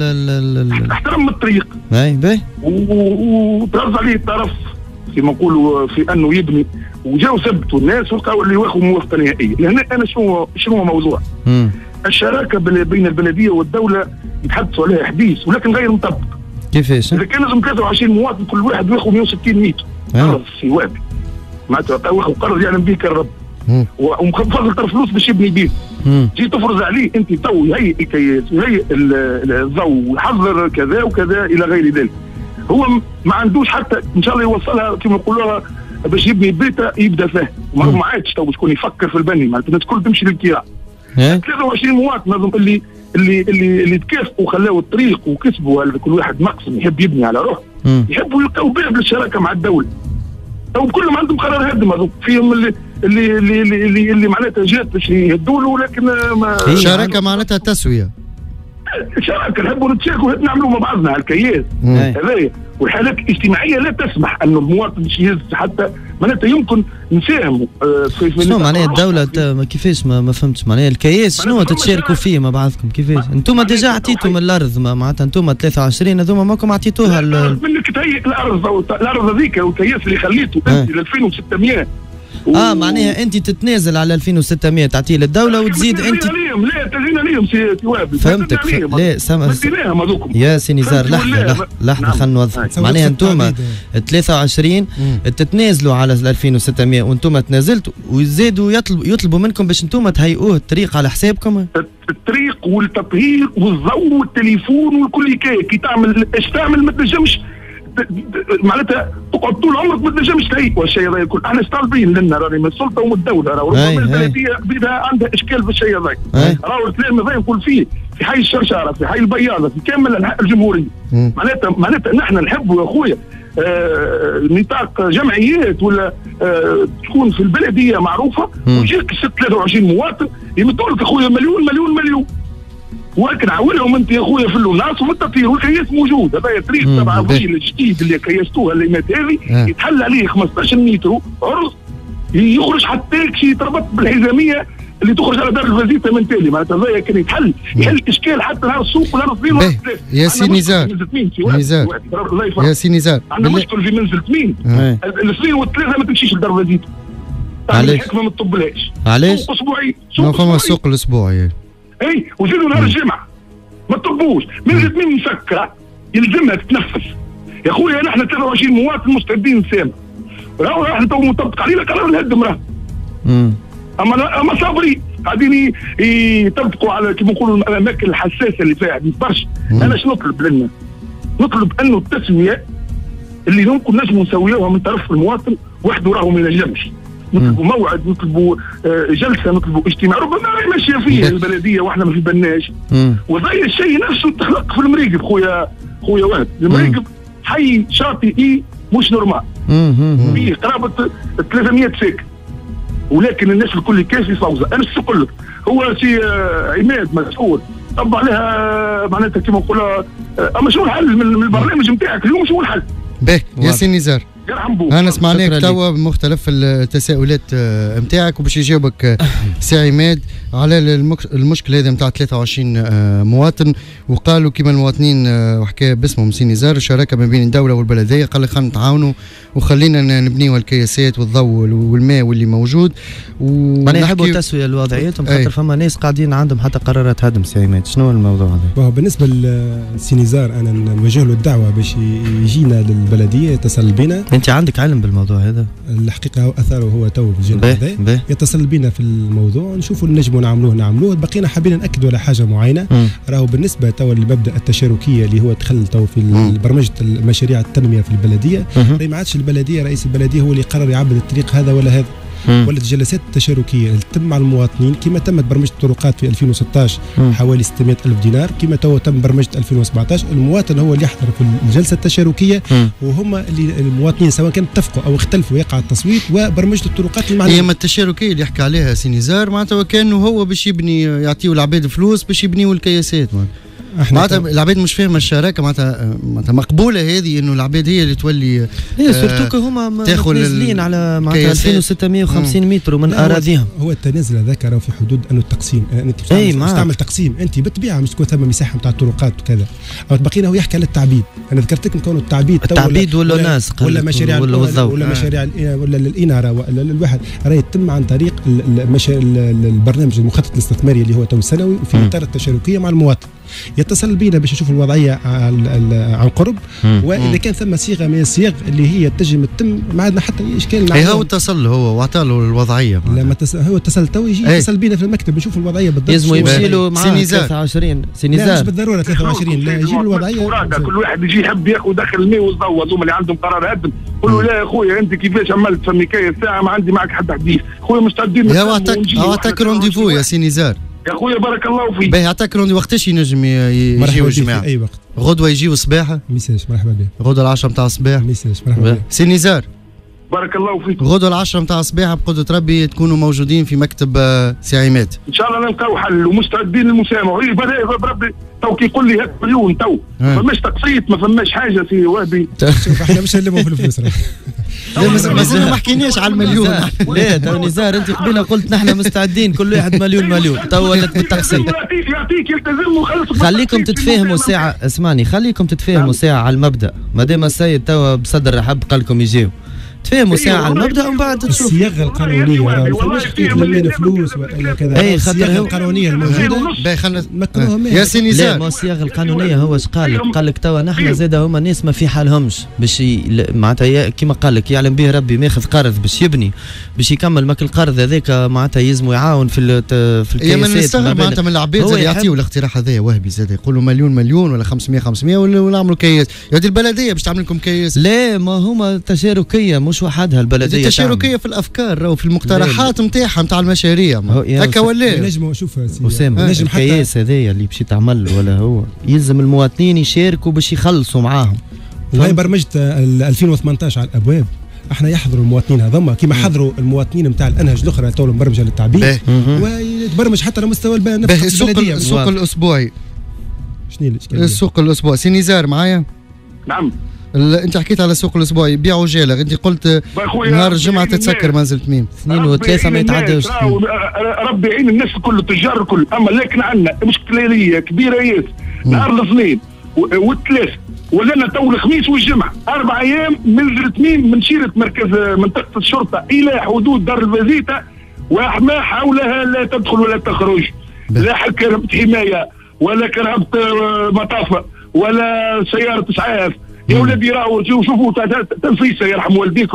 احترم الطريق، باهي، وترز عليه الطرف كما نقولوا في انه يبني، وجاوا ثبتوا الناس ولقاو اللي واخذوا موافقه نهائيه. لهنا انا شنو موضوع؟ الشراكه بين البلديه والدوله يتحدثوا عليها حديث، ولكن غير مطبق. كيفاش؟ اذا كان لازم 23 مواطن كل واحد ياخذ 160 متر قرض سوابي، معناتها واخذ قرض يعلم به كالرب، ومخفض طرف فلوس باش يبني بيه. تجي تفرض عليه انت تو يهيئ الكياس ويهيئ الضوء ويحضر كذا وكذا الى غير ذلك. هو ما عندوش حتى ان شاء الله يوصلها كما نقولوها باش يبني بيته يبدا فيه، ما عادش تو شكون يفكر في البني، معناتها الناس الكل تمشي للكراء. 23 مواطن لازم اللي تكافئوا وخلاوا الطريق وكسبوا كل واحد مقسم يحب يبني على روحه، يحبوا يلقاو باب للشراكه مع الدوله. تو كلهم عندهم قرار هدم، هذوك فيهم اللي معناتها جات باش يهدوا له، لكن ما الشراكه معناتها تسويه. شراكه نحبوا نتشاركوا نعملوا مع بعضنا على الكياس هذايا، والحالات الاجتماعيه لا تسمح انه المواطن باش يهز حتى، معناتها يمكن نساهموا في شنو معناها الدوله كيفاش ما فهمتش معناها الكياس شنو تتشاركوا فيه مع بعضكم كيفاش؟ انتم ديجا عطيتم الارض معناتها انتم 23 هذوما ماكم عطيتوها منك تهيئ الارض هذيك والكياس اللي خليته انت ل 2600 معناها انت تتنازل على 2600 تعطيه للدوله وتزيد انت. لا تزينا ليهم سي وابل. فهمتك. لا سامع يا سي نزار، لحظه خلينا نوضح. معناها انتم 23 تتنازلوا على 2600 وانتم تنازلتوا ويزيدوا يطلبوا منكم باش انتم تهيئوه الطريق على حسابكم. الطريق والتطهير والضوء والتليفون والكل كي تعمل ايش تعمل ما تنجمش معناتها تقعد طول عمرك ما تنجمش تهيئ والشيء هذا الكل. احنا طالبين لنا راني من السلطه ومن الدوله، ربما البلديه بدها عندها اشكال في الشيء هذا. راهو الكلام هذا نقول فيه في حي الشرشاره، في حي البياضه، في كامل انحاء الجمهوريه. معناتها نحن نحبوا يا خويا نطاق جمعيات ولا تكون في البلديه معروفه، ويجيك 23 مواطن يمدوا لك اخويا مليون، ولكن عاولهم انت يا خويا في الناس وفي التطهير والكياس موجود. هذا طريق تبع ابريل الجديد اللي كيستوها الليمات هذه يتحل عليه 15 متر عرض، يخرج حتى شي تربط بالحزاميه اللي تخرج على دار الفازيتا من تالي. معناتها هذا كان يحل اشكال حتى نهار السوق ونهار الاثنين ونهار الثلاث. يا سي نزار يا سي نزار عندنا مشكل في منزل تميم الاثنين والثلاثه ما تمشيش لدار الفازيتا. علاش؟ الحكمه ما تطبلهاش. علاش؟ سوق اسبوعي ما فما سوق الاسبوعي. اي وزيدوا نهار الجمعه ما تطبوش من الاثنين مسكره يلزمها تتنفس. يا خويا نحن 23 مواطن مستعدين نسامح، راهو احنا تو مطبق علينا قرار نهدم راه. اما صابري قاعدين يطبقوا على كيما نقولوا الاماكن الحساسه اللي فيها برشا. انا شنو نطلب لنا؟ نطلب انه التسويه اللي ممكن نجموا نسويوها من طرف المواطن وحده راهو ما ينجمش. نطلبوا موعد، نطلبوا جلسه، نطلبوا اجتماع، ربما ماشيه فيها البلديه واحنا ما في بالناش. وزي الشيء نفسه تخلق في المريقب خويا وهب. المريقب حي شاطئي مش نورمال، فيه قرابه 300 ساكن، ولكن الناس الكل كافي فوزه. انا شو نقول لك، هو سي عماد مسؤول طبع عليها معناتها كيما نقولوا، اما شنو الحل من البرنامج نتاعك اليوم؟ شنو الحل؟ باهي يا سي نزار، انا سمعناك توا بمختلف التساؤلات نتاعك، وباش يجاوبك سي عماد على المشكله هذه نتاع 23 مواطن. وقالوا كيما المواطنين وحكى باسمهم سي نزار الشراكه ما بين الدوله والبلديه، قال لك خلينا نتعاونوا وخلينا نبنيوا الكياسات والضوء والماء واللي موجود. وانا نحبوا تسويه لوضعيتهم خاطر فما ناس قاعدين عندهم حتى قرارات هدم. سي عماد شنو الموضوع هذا؟ بالنسبه لسي نزار انا نوجه له الدعوه باش يجينا للبلديه، يتصل بنا. انت عندك علم بالموضوع هذا؟ الحقيقه اثاره هو تو بالجانب هذا، يتصل بنا في الموضوع نشوفوا نجموا نعملوه. بقينا حابين ناكدوا على حاجه معينه، راهو بالنسبه تو للمبدا التشاركيه اللي هو دخل تو في برمجه المشاريع التنميه في البلديه، ما عادش البلديه رئيس البلديه هو اللي قرر يعبد الطريق هذا ولا هذا، ولا الجلسات التشاركيه اللي تتم مع المواطنين كما تمت برمجه الطرقات في 2016 حوالي 600 ألف دينار، كما تم برمجه 2017. المواطن هو اللي يحضر في الجلسه التشاركيه، وهم اللي المواطنين سواء كانوا اتفقوا او اختلفوا يقع التصويت وبرمجه الطرقات المعنويه. هي التشاركيه اللي يحكي عليها سي نزار معناتها كانه هو باش يبني، يعطيوا العباد فلوس باش يبنيوا الكياسات. معناتها العباد مش فاهمه الشراكه، معناتها مقبوله هذه انه العباد هي اللي تولي سورتو هما متنازلين على معناتها 2650 متر من اراضيهم. هو التنازل هذاك راهو في حدود انه التقسيم، انت تستعمل تقسيم، انت بالطبيعه مش تكون ثم مساحه نتاع الطرقات وكذا. او بقينا هو يحكي على التعبيد، انا ذكرت لكم كونه التعبيد ولا ناس ولا مشاريع ولا مشاريع ولا الاناره ولا الواحد راه يتم عن طريق البرنامج المخطط الاستثماري اللي هو تو سنوي في اطار التشاركيه مع المواطن. يتصل بينا باش يشوف الوضعيه عن قرب، واذا كان ثم صيغه من الصيغ اللي هي تنجم تتم ما عندنا حتى اشكال. هو اتصل هو واعطى له الوضعيه، لما هو اتصل تو يجي يتصل بينا في المكتب يشوف الوضعيه بالضبط. لازم يمشي له مع 23 سي نزار، لا مش بالضروره 23، لا يجي له الوضعيه. كل واحد يجي يحب ياخذ داخل الماء والضوء، هذوما اللي عندهم قرار هدم. قول له لا يا خويا انت كيفاش عملت فميكايه ساعه ما عندي معك حتى حديث، خويا مستعدين. هو اعطاك رونديفو يا سي نزار يا خويا بارك الله فيك. باهي يعطيك روندي وقتاش ينجم يجيو الجماعه؟ اي وقت. غدوه يجيو الصباح؟ ميساج مرحبا بك. غدوه 10 نتاع الصباح؟ ميساج مرحبا بك. سي نزار بارك الله فيك. غدوه 10 نتاع الصباح بقدره ربي تكونوا موجودين في مكتب سي عماد. ان شاء الله نلقاو حل ومستعدين للمسامحه. بربي تو كي يقول لي هاك مليون تو ما فماش تقسيط ما فماش حاجه سي وهبي. شوف احنا مش نلموا في الفلوس. مازلنا ما حكيناش على المليون. لا تو نزار انت قبيله قلت نحن مستعدين كل واحد مليون تو ولات بالتقسيط. يعطيك يلتزم وخلص. خليكم تتفاهموا ساعه، اسمعني خليكم تتفاهموا ساعه على المبدا، ما دام السيد توا بصدر رحب قال لكم يجيو تفهموا ساعه على المبدا ومن بعد تشوفوا الصياغه القانونيه. فماش حكايه لمينا فلوس ولا كذا. اي خاطر القانونيه الموجوده باهي خلينا مكروه يا سي نزار. لا ما الصياغه القانونيه هو اش قال لك؟ قال لك توا نحن زاد هما ناس ما في حالهمش باش معناتها كيما قال لك يعلم به ربي ماخذ قرض باش يبني باش يكمل ماك القرض هذاك معناتها يلزموا يعاون في الكياسات. من نستغرب معناتها من العباد زاد يعطيوا الاقتراح هذايا وهبي زاد يقولوا مليون ولا 500 ولا نعملوا كياس. يا دي البلديه باش تعمل لكم كياس. لا ما هما تشاركيه مش وحدها البلديه، التشاركيه في الافكار وفي المقترحات نتاعها نتاع المشاريع هكا ولا نجم. شوف اسامه الكياس هذايا اللي باش يتعمل ولا هو يلزم المواطنين يشاركوا باش يخلصوا معاهم. وهي برمجه 2018 على الابواب احنا يحضروا المواطنين هذوما كما حضروا المواطنين نتاع الانهج الاخرى تو مبرمجه للتعبير ويتبرمج حتى على مستوى نفس البلديه. السوق الاسبوعي شنو الاشكال؟ السوق الاسبوعي سي نزار معايا؟ نعم. انت حكيت على السوق الاسبوعي يبيع وجاله، انت قلت نهار الجمعه تتسكر منزل تميم 2 و3 ما يتعداوش. ربي يعين الناس الكل التجار الكل، اما لكن عندنا مشكله كبيره ياسر. نهار الاثنين والثلاث ولنا تو الخميس والجمعه 4 ايام من تميم من شيره مركز منطقه الشرطه الى حدود دار الفازيتا وما حولها لا تدخل ولا تخرج، لا كرهبه حمايه ولا كرهبه مطافه ولا سياره اسعاف. يا ولدي راهو شوفوا تنفيسه يرحم والديكم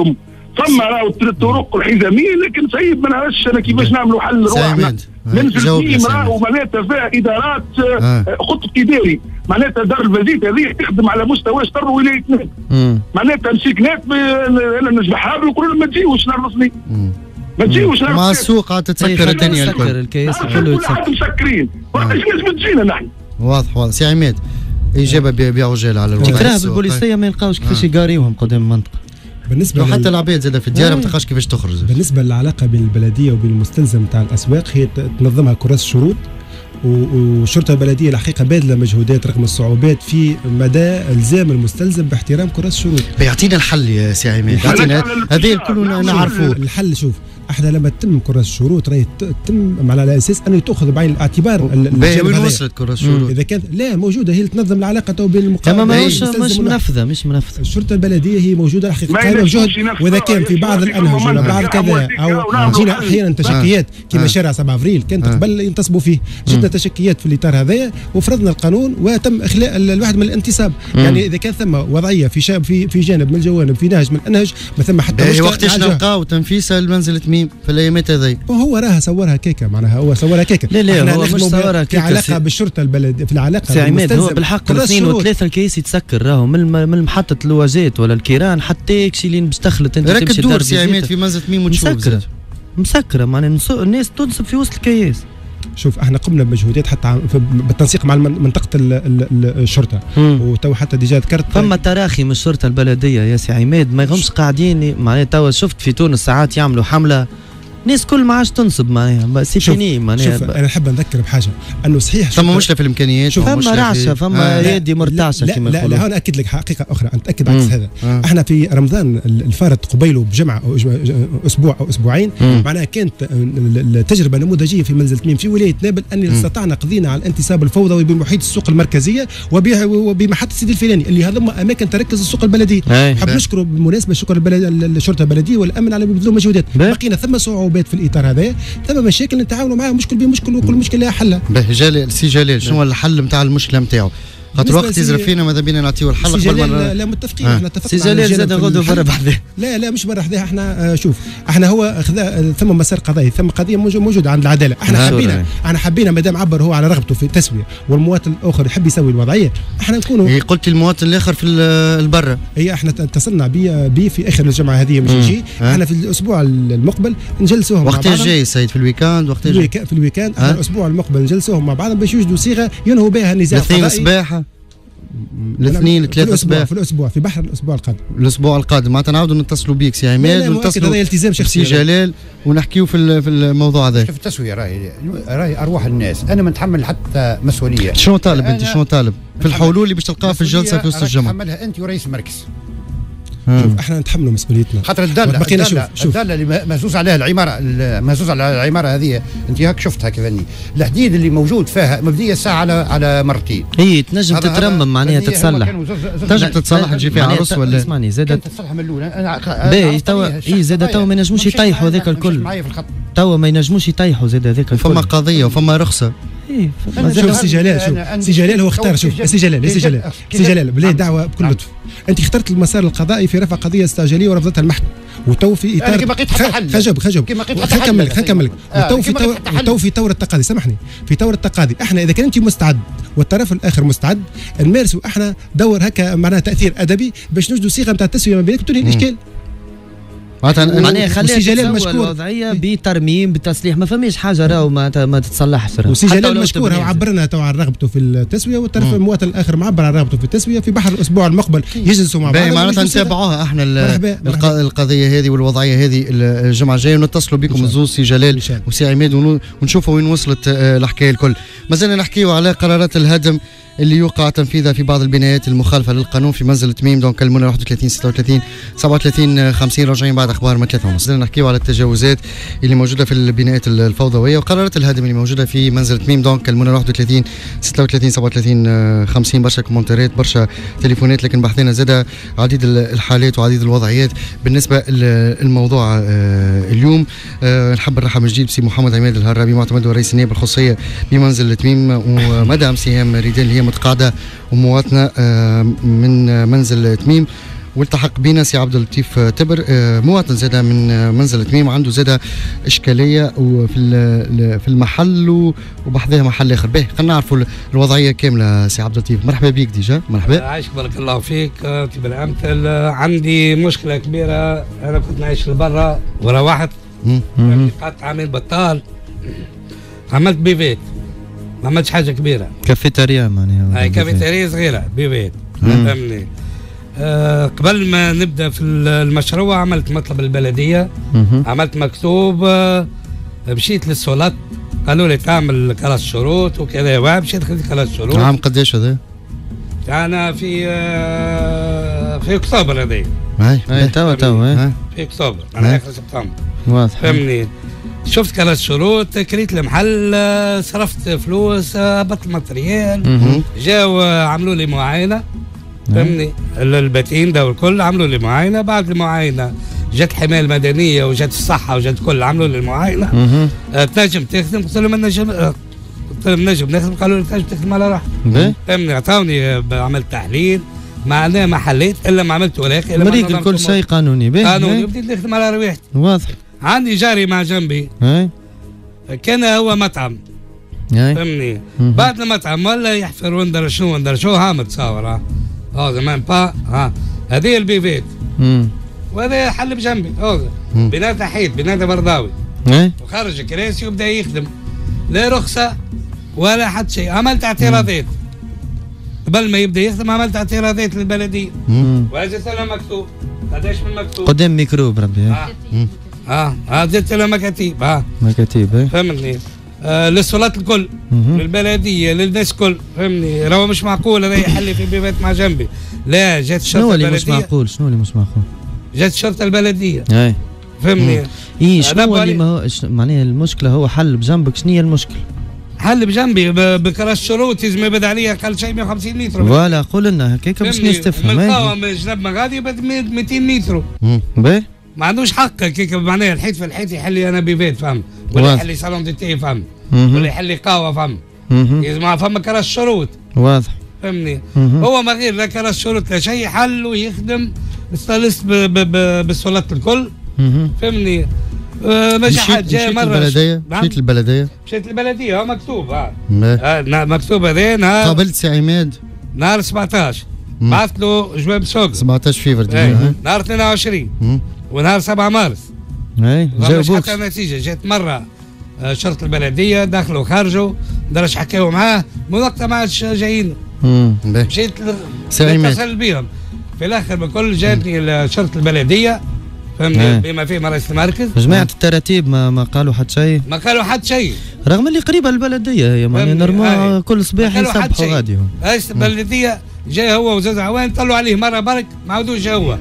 ثم راهو الطرق الحزاميه، لكن صعيب ما نعرفش انا كيفاش نعملوا حل روحنا. منزل تيم راهو معناتها فيها ادارات خطط اداري، معناتها دار الفازيت هذه تخدم على مستوى شطر ولايه معناتها مسكنات انا نجبحها ويقولوا لهم ما تجيوش نهار الاثنين، ما تجيوش مع السوق عاد تتسكر الدنيا الكل. الكيس كله يتسكر، مسكرين ايش لازم تجينا نحن؟ واضح. سي عماد اجابه بعجاله على الوضع. تراها بالبوليسيه ما يلقاوش كيفاش يقاريوهم قدام المنطقه. بالنسبه حتى العباد زاد في الديار ما تلقاش كيفاش تخرج. بالنسبه للعلاقه بين البلديه وبين المستلزم تاع الاسواق، هي تنظمها كراس شروط، والشرطه البلديه الحقيقه باذله مجهودات رغم الصعوبات في مدى الزام المستلزم باحترام كراس الشروط. بيعطينا الحل يا سي عماد، يعطينا هذا الكل نعرفوه. الحل شوف، احنا لما تتم كراس الشروط راهي تتم على اساس انه تاخذ بعين الاعتبار. وين وصلت كراس الشروط؟ اذا كان لا موجوده هي اللي تنظم العلاقه بين المقاولين. مش منفذه. الشرطه البلديه هي موجوده حقيقه قائمه بجهد، واذا كان في بعض الانهج ولا بعض كذا او جينا احيانا تشكيات كما شارع 7 افريل كانت قبل ينتصبوا فيه، جتنا تشكيات في الاطار هذايا وفرضنا القانون وتم اخلاء الواحد من الانتصاب. يعني اذا كان ثم وضعيه في جانب من الجوانب، في نهج من الانهج، ما ثم حتى مشكله. وقتاش نلقاو تنفيذها المنزل تميم في الايامات هذي؟ وهو راه صورها كيكه، معناها هو صورها كيكه. لا هو مش صورها كيكه. في علاقه بالشرطه البلديه، في العلاقه سي عماد هو بالحق 2 و3 الكيس يتسكر راهو من محطه الواجات ولا الكيران حتى كشي اللي باش تخلط انت تمشي تدور سي عماد في منزل تميم وتشوف مسكره معناها الناس تنصب في وسط الكياس. شوف احنا قمنا بمجهودات حتى بالتنسيق مع منطقه الشرطه، وتو حتى ديجا ذكرت فما تراخي من الشرطه البلديه يا سي عماد، ما يغمش قاعدين معناها. توا شفت في تونس ساعات يعملوا حمله الناس كل ما عادش تنصب معناها سي فيني معناها. شوف انا نحب نذكر بحاجه انه صحيح فما مشكله في الامكانيات، فما رعشه، فما يدي مرتعشه كما يقولوا. لا ناكد لك حقيقه اخرى، نتاكد عكس هذا. احنا في رمضان الفارط قبيله بجمعه او اسبوع او اسبوعين معناها كانت التجربه نموذجيه في منزل تميم في ولايه نابل ان استطعنا قضينا على الانتصاب الفوضوي بمحيط السوق المركزيه وبمحطه سيدي الفيلاني اللي هذوما اماكن تركز السوق البلدي. نحب نشكر بالمناسبه شكر الشرطه البلديه والامن على بذلوا مجهودات. بقينا ثم صعوبات في الاطار هذا، ثم مشاكل نتعاونوا معها، مشكل بمشكل وكل مشكله لها حلها. جلال سي جلال شنو الحل نتاع المشكله نتاعو؟ خاطر وقت يزرب فينا ماذا بينا نعطيو الحل قبل ما لا متفقين. احنا اتفقنا. سي جلال زاد غدو برا بحذاه. لا مش برا حذاه. احنا شوف احنا هو ثم مسار قضائي، ثم قضيه موجوده عند العداله. احنا حبينا ما دام عبر هو على رغبته في التسويه والمواطن الاخر يحب يسوي الوضعيه، احنا نكونوا. قلت المواطن الاخر في البرة. هي احنا اتصلنا بيه في اخر الجمعه هذه مش يجي. احنا في الاسبوع المقبل نجلسوهم مع بعض. وقت جاي سيد في الويكاند؟ وقت في الويكاند احنا الاسبوع المقبل نجلسوهم مع بعض باش يوجدوا صيغه ينهوا بها النزاع القضائي. الصباحه الاثنين 3 اسبوع في الاسبوع في بحر الاسبوع القادم معناتها نعاودوا نتصلوا بيك سي عماد ونتصلوا هذا التزام شخصي سي جلال ونحكيوا في الموضوع هذا. في التسويه راهي ارواح الناس، انا ما نتحمل حتى مسؤوليه. شنو طالب انت؟ شنو طالب في الحلول اللي باش تلقاها في الجلسه في وسط الجمعه؟ تحملها انت ورئيس المركز. شوف احنا نتحملوا مسؤوليتنا خاطر الداله اللي مهزوز عليها العماره هذه انت هاك شفتها كيفاني الحديد اللي موجود فيها مبنيه ساعه على مرتين. هي تنجم تترمم معناها تتصلح، تنجم تتصلح تجي فيها عروس ولا اسمعني زادت تتصلح من الاولى. باهي توا زاد توا ما ينجموش يطيحوا هذاك الكل، توا ما ينجموش يطيحوا زاد هذاك الكل. فما قضيه وفما رخصه. شوف سي جلال هو اختار. شوف سي جلال بلا دعوه بكل لطف، انت اخترت المسار القضائي في رفع قضيه استعجاليه ورفضتها المحكمه، وتو في اطار خجب خنكملك وتو في تور التقاضي. سامحني، في تور التقاضي احنا اذا كان انت مستعد والطرف الاخر مستعد نمارسوا احنا دور هكا معناها تاثير ادبي باش نجدوا صيغه نتاع التسويه ما بينك وتنهي الاشكال. معناها خليها تسوى الوضعيه بترميم بتصليح، ما فماش حاجه راهو ما تتصلحش. وسي جلال مشكور هو عبرنا تو عن رغبته في التسويه، والطرف المواطن الاخر معبر عن رغبته في التسويه. في بحر الاسبوع المقبل يجلسوا مع بعض معناتها نتابعوها احنا القضيه هذه والوضعيه هذه الجمعه الجايه، ونتصلوا بكم الزوز سي جلال وسي عماد ونشوفوا وين وصلت الحكايه الكل. ما زلنا نحكيوا على قرارات الهدم اللي يوقع تنفيذها في بعض البنايات المخالفه للقانون في منزل تميم. دونك كلمونا 31 36 37 50 راجعين بعد اخبار من 3 ونص. نحكيوا على التجاوزات اللي موجوده في البنايات الفوضويه وقرارات الهدم اللي موجوده في منزل تميم. دونك كلمونا 31 36 37 50. برشا كومنتات برشا تليفونات، لكن بحثنا زاد عديد الحالات وعديد الوضعيات بالنسبه للموضوع اليوم. نحب نرحب من جديد بسي محمد عماد الهرابي معتمد ورئيس النيابه الخصوصيه بمنزل تميم، ومدام سهام ريدان اللي هي متقاعده ومواطنه من منزل تميم. والتحق بنا سي عبد اللطيف تبر، مواطن زاد من منزل تميم، عنده زاد اشكاليه في المحل وبحذاه محل اخر. باهي خلينا نعرفوا الوضعيه كامله. سي عبد اللطيف مرحبا بك ديجا. مرحبا. عايشك بارك الله فيك. بالامثل عندي مشكله كبيره، انا كنت نعيش لبرا وروحت قعدت عامل بطال، عملت بيبيت، ما عملتش حاجه كبيره، كافيتيريا معناها. كافيتيريا صغيره بيبيت، فهمني. قبل ما نبدا في المشروع عملت مطلب البلديه، عملت مكتوب، مشيت للسلطات قالوا لي تعمل كراس شروط وكذا، مشيت خذيت كراس شروط. عام قداش هذا؟ انا في اكتوبر هذا. اي توا في اكتوبر على اخر سبتمبر. واضح. فهمني. شفت كراس شروط، كريت المحل، صرفت فلوس، هبطت الماتريال، جاوا عملوا لي معاينه، فهمني، الباتين ده والكل عملوا لي معاينه. بعد المعاينه جت حمايه المدنيه وجت الصحه وجت كل، عملوا لي المعاينه. تنجم تخدم؟ قلت لهم نجم، قلت لهم نجم نخدم، قالوا لي تنجم تخدم على راحتك. فهمني. عطاوني، عملت تحليل، معناه ما حليت الا ما عملت ولاك الا مريق كل شيء قانوني. قانوني، وبديت نخدم على رواحتي. واضح. عندي جاري مع جنبي كان هو مطعم، فهمني. بعد المطعم ولا يحفر وندر شو هامد تصور زمان با هذه البيبيت وهذا حل بجنبي بنادى حيط بنادى برداوي وخرج كراسي وبدا يخدم، لا رخصه ولا حد شيء. عملت اعتراضات قبل ما يبدا يخدم، عملت اعتراضات للبلديه وزدت لها مكتوب. قداش من مكتوب؟ قدام ميكروب ربي. زدت لها مكاتيب. مكاتيب فهمتني. للسلطات الكل، للبلديه، للناس الكل، فهمني. راهو مش معقول انا يحل في بيبات مع جنبي، لا جات الشرطه البلديه. شنو اللي مش معقول؟ شنو اللي مش معقول؟ جات الشرطه البلديه. فهمني. شنو اللي ما هو معناها المشكله هو حل بجنبك؟ شنو هي المشكله؟ حل بجنبي بكراس شروط لازم يبدا عليها اقل شيء 150 متر. فوالا قول لنا هكاك باش الناس تفهم. من القهوه من جنب مغادي 200 متر. باهي. ما عندوش حق كيك معناها الحيط في الحيط يحل لي انا بيبيت، فهم، ولا يحل لي صالون دي تي، فهم، ولا يحل لي قهوه، فهم. لازم فما كراس شروط. واضح. فهمني. هو ما غير لا كراس شروط لا شيء، حل ويخدم، استلست بالسلطات الكل. فهمني. نجحت. جاي مره مشيت البلديه. مشيت البلديه مكتوب. مكتوب هذا نهار. قابلت سي عماد نهار 17 بعثت له جواب سوق 17 فيفر نهار 22 ونهار 7 مارس. جاوبوك حتى النتيجه. جات مره شرطه البلديه دخلوا وخرجوا، درش حكاوا معاه، من وقتها ما عادش جايين. مشيت اتصل بيهم في الاخر بكل، جاتني شرطه البلديه، فهمني، بما فيه رئيس المركز. جماعه التراتيب ما قالوا حتى شيء. ما قالوا حتى شيء، رغم اللي قريبه البلديه هي معناها نورمال كل صباح يصبحوا غادي. رئيس البلديه جاي هو وزوز عوان، طلعوا عليه مره برك ما عاودوش هو.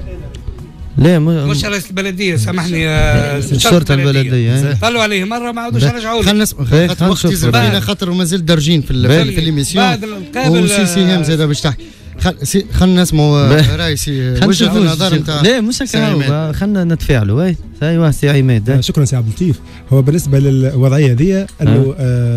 لا مش رئيس البلديه، سامحني، الشرطه البلديه طلعوا عليه مره ما عاودوش رجعوا له. خلينا نسمع وقت يزربينا خاطر ومازال دارجين في الإيميسيون. وسي هام زاد باش تحكي. خلينا نسمعوا رايسي وجهه النظر نتاع. لا مش هكا، خلينا نتفاعلوا. ايوا سي عماد. شكرا سي عبد اللطيف. هو بالنسبه للوضعيه هذه انه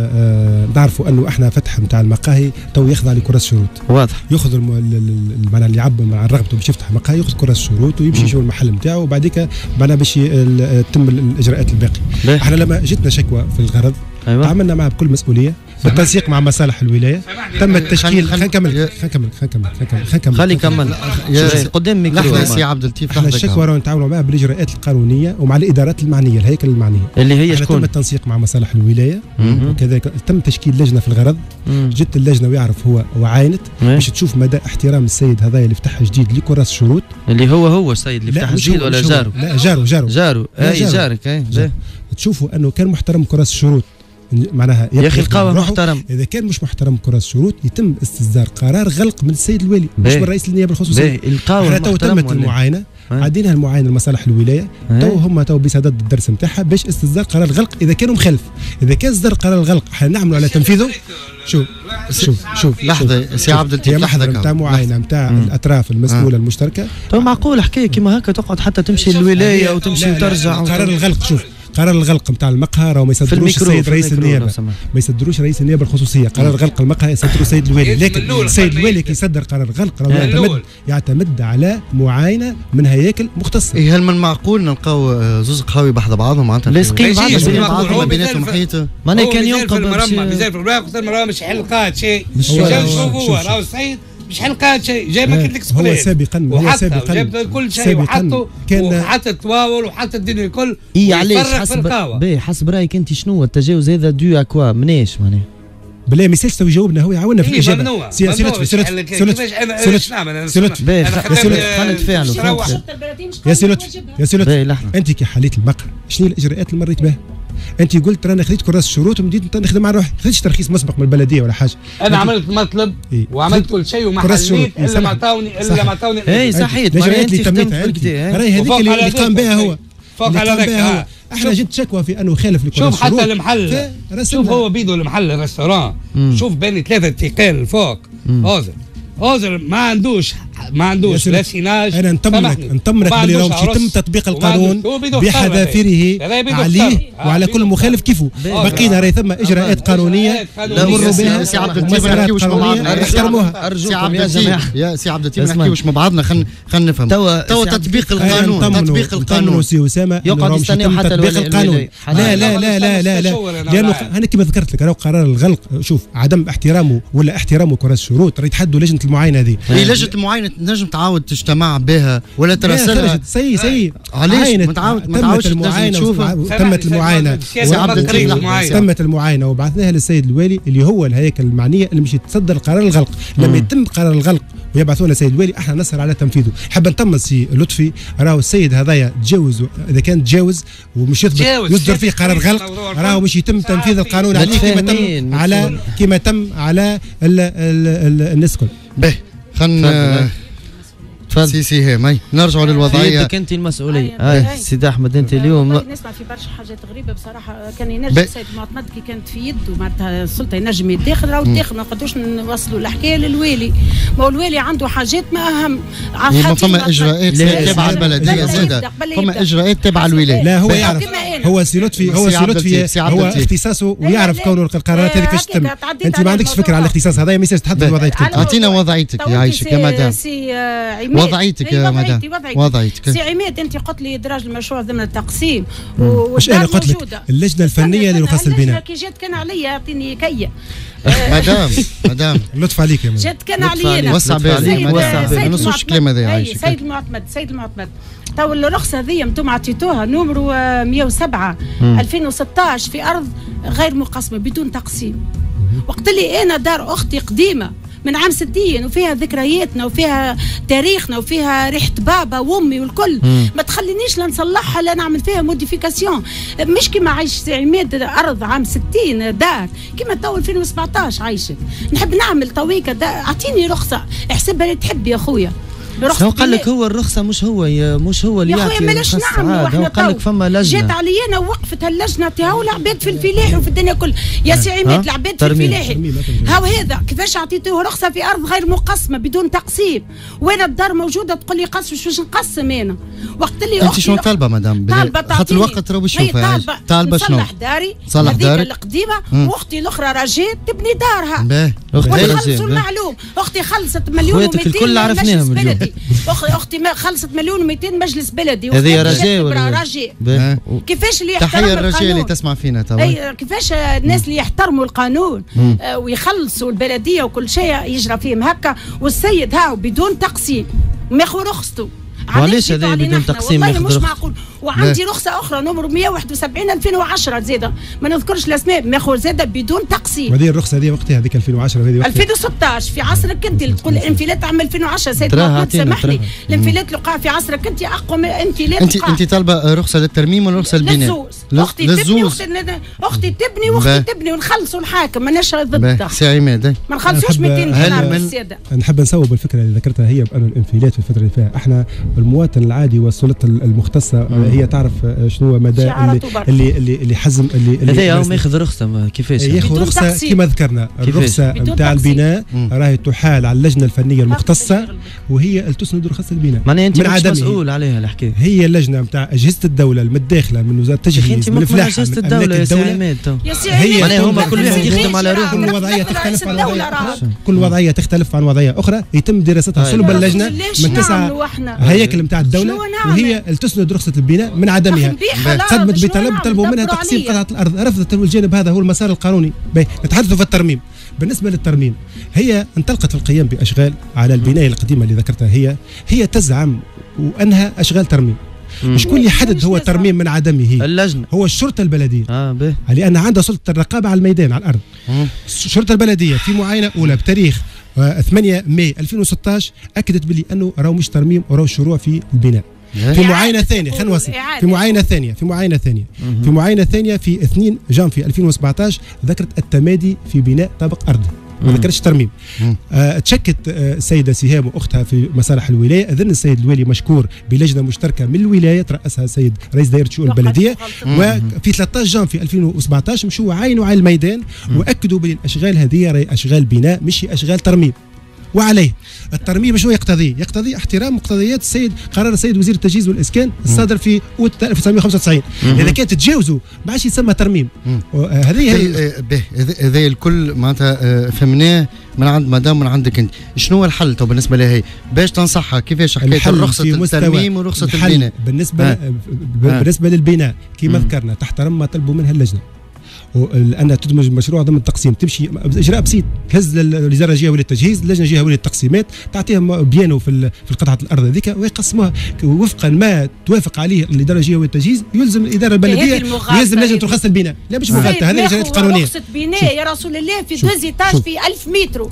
نعرفوا انه احنا فتح نتاع المقاهي تو يخضع لكراس شروط. واضح. ياخذ معناها اللي يعبر مع رغبته باش يفتح مقاهي ياخذ كراس شروط ويمشي يشوف المحل نتاعو، وبعديك معناها باش يتم الاجراءات الباقي. احنا لما جتنا شكوى في الغرض تعاملنا معها بكل مسؤوليه بالتنسيق مع مصالح الولايه. تم التشكيل. خلينا نكمل. خلي كمل قدام ميكرو. سي عبد اللطيف. احنا الشكوى راهو نتعاونوا معها بالاجراءات القانونيه ومع الادارات المعنيه، الهيكل المعنيه اللي هي شكون. تم التنسيق مع مصالح الولايه، وكذلك تم تشكيل لجنه في الغرض. جت اللجنه ويعرف هو وعاينت باش تشوف مدى احترام السيد هذا اللي فتح جديد لكراس شروط. اللي هو السيد اللي فتح جديد ولا جارو؟ لا جارو. اي جارك. تشوفوا انه كان محترم كراس شروط، معناها يا اخي القهوه محترم. اذا كان مش محترم كراس شروط يتم استصدار قرار غلق من السيد الوالي مش من رئيس النيابه الخصوصيه. القهوه محترم. تمت المعاينه، عدينا المعاينه لمصالح الولايه، تو بصدد الدرس نتاعها باش استصدار قرار الغلق اذا كان مخالف. اذا كان اصدر قرار الغلق حنعملوا على تنفيذه. شوف لحظه سي عبد اللطيف، لحظه نتاع معاينه نتاع الاطراف المسؤوله المشتركه. تو معقول حكايه كيما هكا تقعد حتى تمشي للولايه وتمشي وترجع. قرار الغلق، شوف قرار الغلق نتاع المقهى راهو ما يصدروش السيد رئيس النيابه، ما يصدروش رئيس النيابه الخصوصيه، قرار غلق المقهى يصدروا السيد الوالي، لكن السيد الوالي كي يصدر قرار غلق راهو يعتمد على معاينه من هياكل مختصه. إيه هل من معقول نلقاو زوز قهاوي بحذا بعضهم معناتها لاصقين بعضهم بيناتهم محيطه؟ ماني كان ينقب بزاف الوراق وقت المراه مش حلقات شيء هو راهو السيد مش حلقات شيء جاي ما كنتلكش هو سابقا جاب كل شيء وحتى التواول وحتى الدنيا الكل علاش حسب رايك انت شنو التجاوز هذا دو اكوا مناش معناها؟ بلا ما يسالش تو يجاوبنا هو يعاوننا في الاجابه. ممنوع يا سلوت انت كي حليت المقهى شنو الاجراءات اللي مريت بها؟ انت قلت رانا خذيت كراس الشروط ومديت نخدم مع روحي، خذيتش ترخيص مسبق من البلديه ولا حاجه. انا عملت مطلب وعملت كل شيء وما حليت الا ما عطاوني اي صحيت الاجراءات اللي تميتها انت راهي هذيك اللي قام بها هو. فوق على ذاك احنا جد شكوى في انه خالف لكل شوف حتى المحل شوف هو بيدو المحل الريستوران شوف بين 3 تيقال الفوق اوزر ما عندوش لا سيناج. انا نطمنك بلي راهو باش يتم تطبيق القانون بحذافيره عليه وعلى كل مخالف كيفه. بقينا راهي ثم اجراءات قانونيه نمروا بها. سي عبد اللطيف ما نحكيوش مع بعضنا، احترموها. يا سي عبد اللطيف ما نحكيوش مع بعضنا، خلينا نفهم توا تطبيق القانون. تطبيق القانون سي اسامه يقعد يستنى حتى تطبيق القانون. لا لا لا لا لا لا لانه انا كما ذكرت لك راهو قرار الغلق شوف عدم احترامه ولا احترامه كراس الشروط راهي تحدوا لجنه المعاينه هذه. لجنه المعاينه تنجم تعاود تجتمع بها ولا تراسلها؟ سي علاش ما تعاودش تشوفها؟ تمت المعاينه تمت المعاينه وبعثناها للسيد الوالي اللي هو الهيكل المعنيه اللي مش تصدر قرار الغلق. لما يتم قرار الغلق ويبعثونا السيد الوالي احنا نسهر على تنفيذه. حاب نطمن سي لطفي راهو السيد هذايا تجاوز، اذا كان تجاوز ومش يصدر فيه قرار غلق راهو مش يتم تنفيذ القانون عليه كما تم على الناس الكل. به خلينا سي هي نرجعوا للوضعيه. انت كنت المسؤوليه. سيدي احمد انت اليوم نسمع في برشا حاجات غريبه بصراحه. كان ينجم السيد معتمد كي كانت في يده معناتها السلطه ينجم يتداخل راهو يتداخل. ما نقدروش نوصلوا الحكايه للوالي، ما هو الوالي عنده حاجات ما اهم. فما اجراءات تبع البلديه زاده، فما اجراءات تبع الولايه. لا هو يعرف، هو سي لطفي هو اختصاصه ويعرف كونه القرارات هذه كيفاش تتم. انت ما عندكش فكره على الاختصاص هذا، ما يصيرش تحدد وضعيتك. اعطينا وضعيتك يا عايشه يا مدام. وضعيتك يا مدام. وضعيتك سي عماد انت قلت لي ادراج المشروع ضمن التقسيم مش انا قلت لك اللجنه الفنيه لرخص البناء كي جات كان عليا اعطيني كيه مدام لطف عليك يا مدام. جات كان علينا وسع بالك ما نصوش الكلام هذا يا عايشه. سيد المعتمد تو الرخصه هذه انتم عطيتوها نمرو 107 2016 في ارض غير مقسمه بدون تقسيم. وقت لي انا دار اختي قديمه من عام 60 وفيها ذكرياتنا وفيها تاريخنا وفيها ريحه بابا وامي والكل. ما تخلينيش لا نصلحها لا نعمل فيها موديفيكاسيون. مش كيما عايش سي عماد ارض عام 60 دار كيما تو 2017 عايشت. نحب نعمل تويكه اعطيني رخصه احسبها اللي تحب يا خويا. هو قال لك هو الرخصه مش هو اللي يا خويا مالاش نعملوا احنا. قال لك فما لجنه جات علينا ووقفت هاللجنه تاعو العباد في الفلاحي وفي الدنيا كل. يا سي عماد العباد في الفلاحي هاو هذا كيفاش عطيتوه رخصه في ارض غير مقسمه بدون تقسيم وانا الدار موجوده تقول لي قسم باش نقسم انا. وقت اللي انت شنو طالبه مدام؟ خاطر الوقت راه باش يشوفها. طالبه شنو؟ صلح داري القديمه واختي الاخرى رجات تبني دارها. خلصوا المعلوم. اختي خلصت 1,200,000 الكل عرفناهم. اختي خلصت 1,200,000 مجلس بلدي. هذه رجاء كيفاش اللي يحترموا تحيه الرجاء اللي تسمع فينا توا. كيفاش الناس اللي يحترموا القانون ويخلصوا البلديه وكل شيء يجرى فيهم هكا. والسيد هاو بدون تقسيم ما ياخذ رخصته. علاش هذا بدون تقسيم؟ والله مش معقول. وعندي رخصه اخرى نمر 171 2010 زاده ما نذكرش الاسماء ماخذ زاده بدون تقسيم. وهذه الرخصه هذه وقتها هذيك 2010 هذه 2016 في عصرك انت تقول الانفلات عام 2010 سيد محمد سامحني الانفلات اللي وقع في عصرك انت اقوى من الانفلات. انت طالبه رخصه للترميم ولا رخصه للبناء؟ اختي تبني واختي تبني ونخلصوا الحاكم ماناش ضدها. سي عماد ما نخلصوش 200 دينار بالسياده. نحب نصوب الفكره اللي ذكرتها هي بانه الانفلات في الفتره اللي فيها احنا المواطن العادي والسلطه المختصه هي تعرف شنو مدى اللي حزم اللي هذا هو ياخذ رخصه كيفاش ياخذ رخصه كما ذكرنا الرخصه نتاع البناء راهي تحال على اللجنه الفنيه المختصه وهي تسند رخصه البناء. معناها انت مش مسؤول عليها الحكايه. هي اللجنه نتاع اجهزه الدوله المتداخله من وزاره التجهيز من الفلاحه اجهزه الدوله يا سي عماد. هي معناها هما كل واحد يخدم على روحه. كل وضعيه تختلف عن وضعيه كل وضعيه تختلف عن وضعيه اخرى يتم دراستها صلب اللجنه من 9 هياكل نتاع الدوله وهي تسند رخصه البناء من عدمها. قدمت بطلب طلبوا منها تقسيم قطعه الارض رفضت الجانب هذا هو المسار القانوني. نتحدث في الترميم. بالنسبه للترميم هي انطلقت في القيام باشغال على البنايه القديمه اللي ذكرتها. هي تزعم وانها اشغال ترميم. شكون اللي يحدد هو الترميم من عدمه؟ اللجنه هو الشرطه البلديه. لان عندها سلطه الرقابه على الميدان على الارض. الشرطه البلديه في معاينه اولى بتاريخ 8 ماي 2016 اكدت بلي انه راهو مش ترميم وراهو شروع في البناء. في معاينه ثانيه خلينا نوصل في معاينه ثانيه في 2 جانفي 2017 ذكرت التمادي في بناء طابق ارضي ما ذكرتش ترميم. تشكت السيده سهام واختها في مصالح الولايه. اذن السيد الوالي مشكور بلجنه مشتركه من الولايه ترأسها السيد رئيس دائره شؤون البلديه. وفي 13 جانفي 2017 مشوا عاينوا على الميدان واكدوا بان الاشغال هذه راهي اشغال بناء مش اشغال ترميم. وعليه الترميم شنو يقتضي؟ يقتضي احترام مقتضيات قرار السيد وزير التجهيز والاسكان الصادر في اوت 1995. اذا كانت تتجاوزوا ما عادش يسمى ترميم. هذه هذا الكل معناتها فهمناه من عند مدام من عندك انت. شنو هو الحل تو بالنسبه لها هي باش تنصحها كيفاش حكايه رخصه الترميم ورخصه البناء؟ بالنسبه للبناء كما ذكرنا تحترم ما طلبوا منها اللجنه لأنها تدمج المشروع ضمن التقسيم تمشي إجراء بسيط. تهز الوزارة الجهوية للتجهيز اللجنة الجهوية للتقسيمات تعطيهم بيانو في قطعة الأرض هذيك ويقسموها وفقا ما توافق عليه الإدارة الجهوية للتجهيز. يلزم الإدارة البلدية ويلزم لجنة رخصة البناء. لا مش مغالطة هذه الإجراءات القانونية. رخصة بناء يا رسول الله في دوزيتاج في 1000 متر.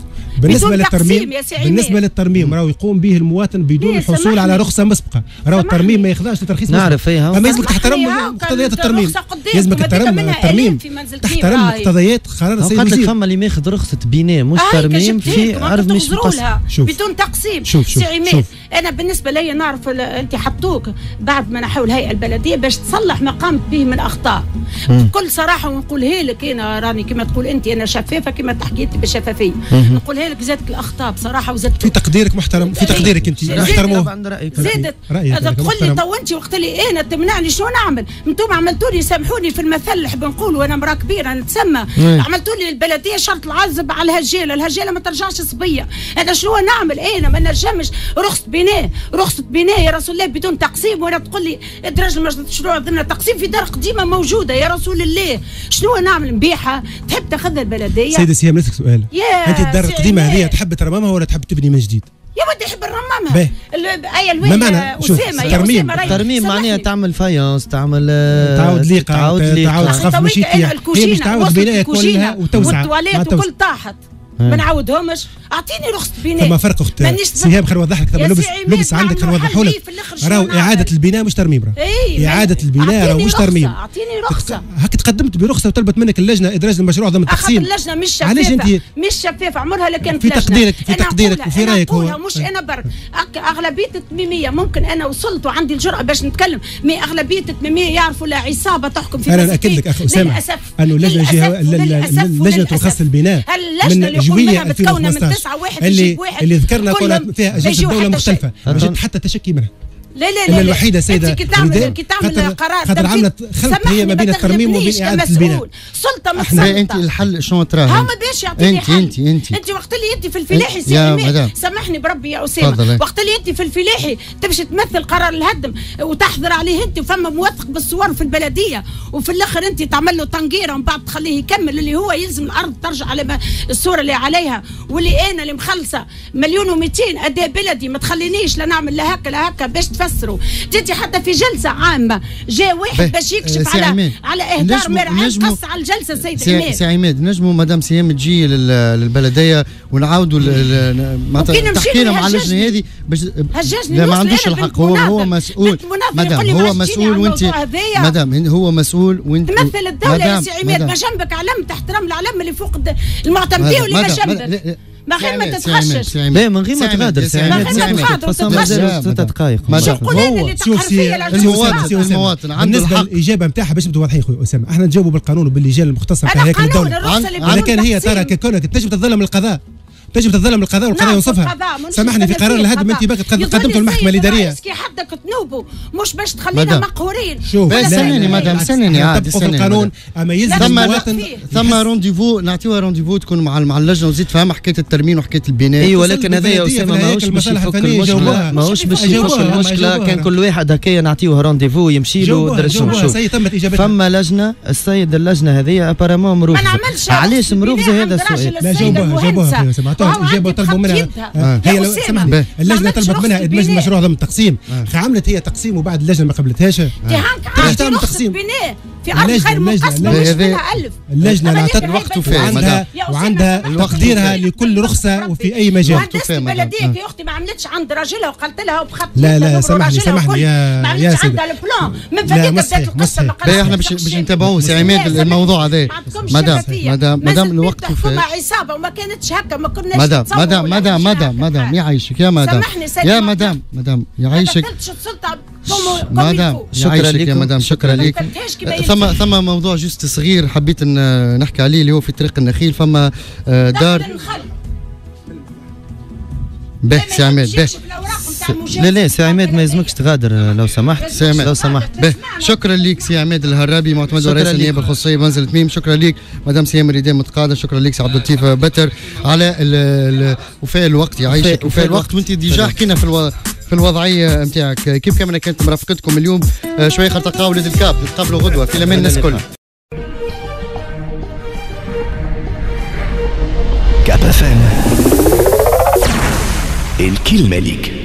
بالنسبة للترميم راهو يقوم به المواطن بدون الحصول على رخصة مسبقة. راهو الترميم ما ياخذش لترخيص نعرف فيها. أما يلزمك تحترم مقتضيات الترميم. يلزمك الترميم تحترم مقتضيات قرار السيد الوزير. فما اللي ماخذ رخصة بناء مش ترميم في عرض مش بدون تقسيم. سي عماد أنا بالنسبة لي نعرف أنت حطوك بعد ما نحاول الهيئة البلدية باش تصلح ما قامت به من أخطاء. بكل صراحة ونقولها لك أنا راني كما تقول أنت أنا شفافة كما تحكي أنت بالشفافية. نقولها لك زادت الأخطاء بصراحة وزادت في تقديرك محترم في تقديرك أنت نحترموه. زادت تقول لي تو أنت وقت لي أنا تمنعني شو نعمل؟ أنتم عملتوا لي سامحوني في المثل اللي نحب نقول وأنا مرا كبيرة نتسمى عملتوا لي البلدية شرط العزب على الهجالة ما ترجعش صبية. أنا شنو نعمل؟ أنا ما نجمش رخصة بناء يا رسول الله بدون تقسيم وأنا تقول لي درج المشروع ضمن تقسيم في دار قديمة موجودة يا رسول الله. شنو نعمل نبيعها؟ تحب تاخذها البلدية؟ سيدة سهام نسألك سؤال. أنت الدار القديمة هذه تحب ترممها ولا تحب تبني من جديد؟ يا ودي يحب الرمامة. أي الوين أسامة ترميم معناها تعمل فايونس تعمل تعاود ليقة تعاود سقف مشيتية. هي مش تعاود بناية كلها وتوسع والتواليت وكل طاحت. ما نعاودهمش اعطيني رخصه بناء. ثم فرق اخت سهام خلينا نوضح لك لبس عندك خلينا نوضحوا لك راهو اعاده البناء مش ترميم. اعاده البناء راهو مش ترميم. اعطيني رخصه. هكا تقدمت برخصه وطلبت منك اللجنه ادراج المشروع ضمن التقسيم. اللجنه مش شفافه مش شفافه عمرها لكن في تقديرك وفي رايك هو مش انا برك اغلبيه التميميه ممكن انا وصلت وعندي الجرأه باش نتكلم مي اغلبيه التميميه يعرفوا لا عصابه تحكم في انا اكد لك اخ اسامه انه لجنه رخص البناء من الجهويه بتكون من 9 واحد يجيب واحد اللي ذكرنا فيها اجهزه الدوله مختلفه وجدت حتى تشكي منها. لا الوحيده سيده كي تعمل قرار خاطر عملت خلط هي ما بين الترميم وبين اعاده البناء. سلطه متسلطه. انت الحل شنو تراه؟ ها ما باش يعطيني حل. انت وقت اللي انت في الفلاحي سامحني بربي يا اسامه وقت اللي انت في الفلاحي تمشي تمثل قرار الهدم وتحضر عليه انت وفما موثق بالصور في البلديه وفي الاخر انت تعمل له طنقيره ومن بعد تخليه يكمل اللي هو يلزم الارض ترجع على الصوره اللي عليها واللي انا اللي مخلصه 1,200,000 اداء بلدي ما تخلينيش لا نعمل لا هكا باش تفسروا. تجي حتى في جلسه عامه جاء واحد باش يكشف على اهدار مرعى قص على الجلسه سيد عماد. سي عماد نجموا مدام سهام تجي للبلديه ونعاودوا تحكينا مع اللجنه هذه باش لا ما عندوش الحق. هو مسؤول مدام هو مسؤول وانت مدام هو مسؤول وانت تمثل الدوله يا سي عماد ما جنبك علم تحترم العلم اللي فوق المعتمدين واللي ما جنبك. ما غير ما تتغشش. لا من غير ما تغادر ساعات 6 دقائق. المواطن عنده بالنسبه للاجابه نتاعها باش نبداو واضحين خويا اسامه، احنا نجاوبوا بالقانون وباللجان المختصه في هيكل الدوله. اذا كان هي ترى كونك تنجم تتظلم القضاء، تنجم تتظلم القضاء والقضاء ينصفها. سامحني في قرار الهدم انت باقي قدمته المحكمه الاداريه. كي حدك تنوبوا مش باش تخلينا مقهورين. شوف استناني مدام استناني عادي في القانون اما يلزم المواطن ثم رونديفو نعطيوها رونديفو تكون مع اللجنه وزيد فاهمه حكايه الترميم وحكايه البناء. اي ولكن هذا يا اسامه ماهوش باش يفك المشكله، ماهوش باش يفك المشكله. كان كل واحد هكايا نعطيوه رونديفو يمشي له درس شوف. فما لجنه السيد اللجنه هذه ابارامون مروفه. علاش مروفه هذا السؤال؟ لا جاوبوها سمعتوها اجابه طلبوا منها هي لو سامحني اللجنه طلبت منها ادماج المشروع ضمن التقسيم، عملت هي تقسيم وبعد اللجنه ما قبلتهاش. ترجع تعمل تقسيم في ارض خير منقسمه مش منها 1000. اللجنه اعطت وقته فيه وعندها تقديرها لكل رخصه وفي اي مجال. مهندسه البلديه يا اختي ما عملتش عند راجلها وقالت لها وبخط لا سامحني يا سيدي عندها البلان من فديك بدات القصه. احنا باش نتابعوه سي عماد الموضوع هذا. مدام الوقت فيه عصابه وما كانتش هكا ما كناش مدام يعيشك يا مدام يا مدام يعيشك مدام يعيشك يا مدام. شكرا لك. ثم موضوع جست صغير حبيت ان نحكي عليه اللي هو في طريق النخيل. فما دار به سي عماد به لا سي عماد ما يلزمكش تغادر لو سمحت. سي عماد لو سمحت به. شكرا لك سي عماد الهرابي معتمد رئيس النيابه الخصوصيه بنزل تميم. شكرا لك مدام سيام ريدان متقاعده. شكرا لك سي عبد اللطيف بتر على وفاء الوقت يعيشك وفاء الوقت. وانت ديجا حكينا في الوضعيه نتاعك كيف كمان كانت مرافقتكم اليوم شويه خاطر تلقاو ولاد الكاب نتقابلوا غدوه في الامان الناس الكل. كاب اف ام الكلمه ليك.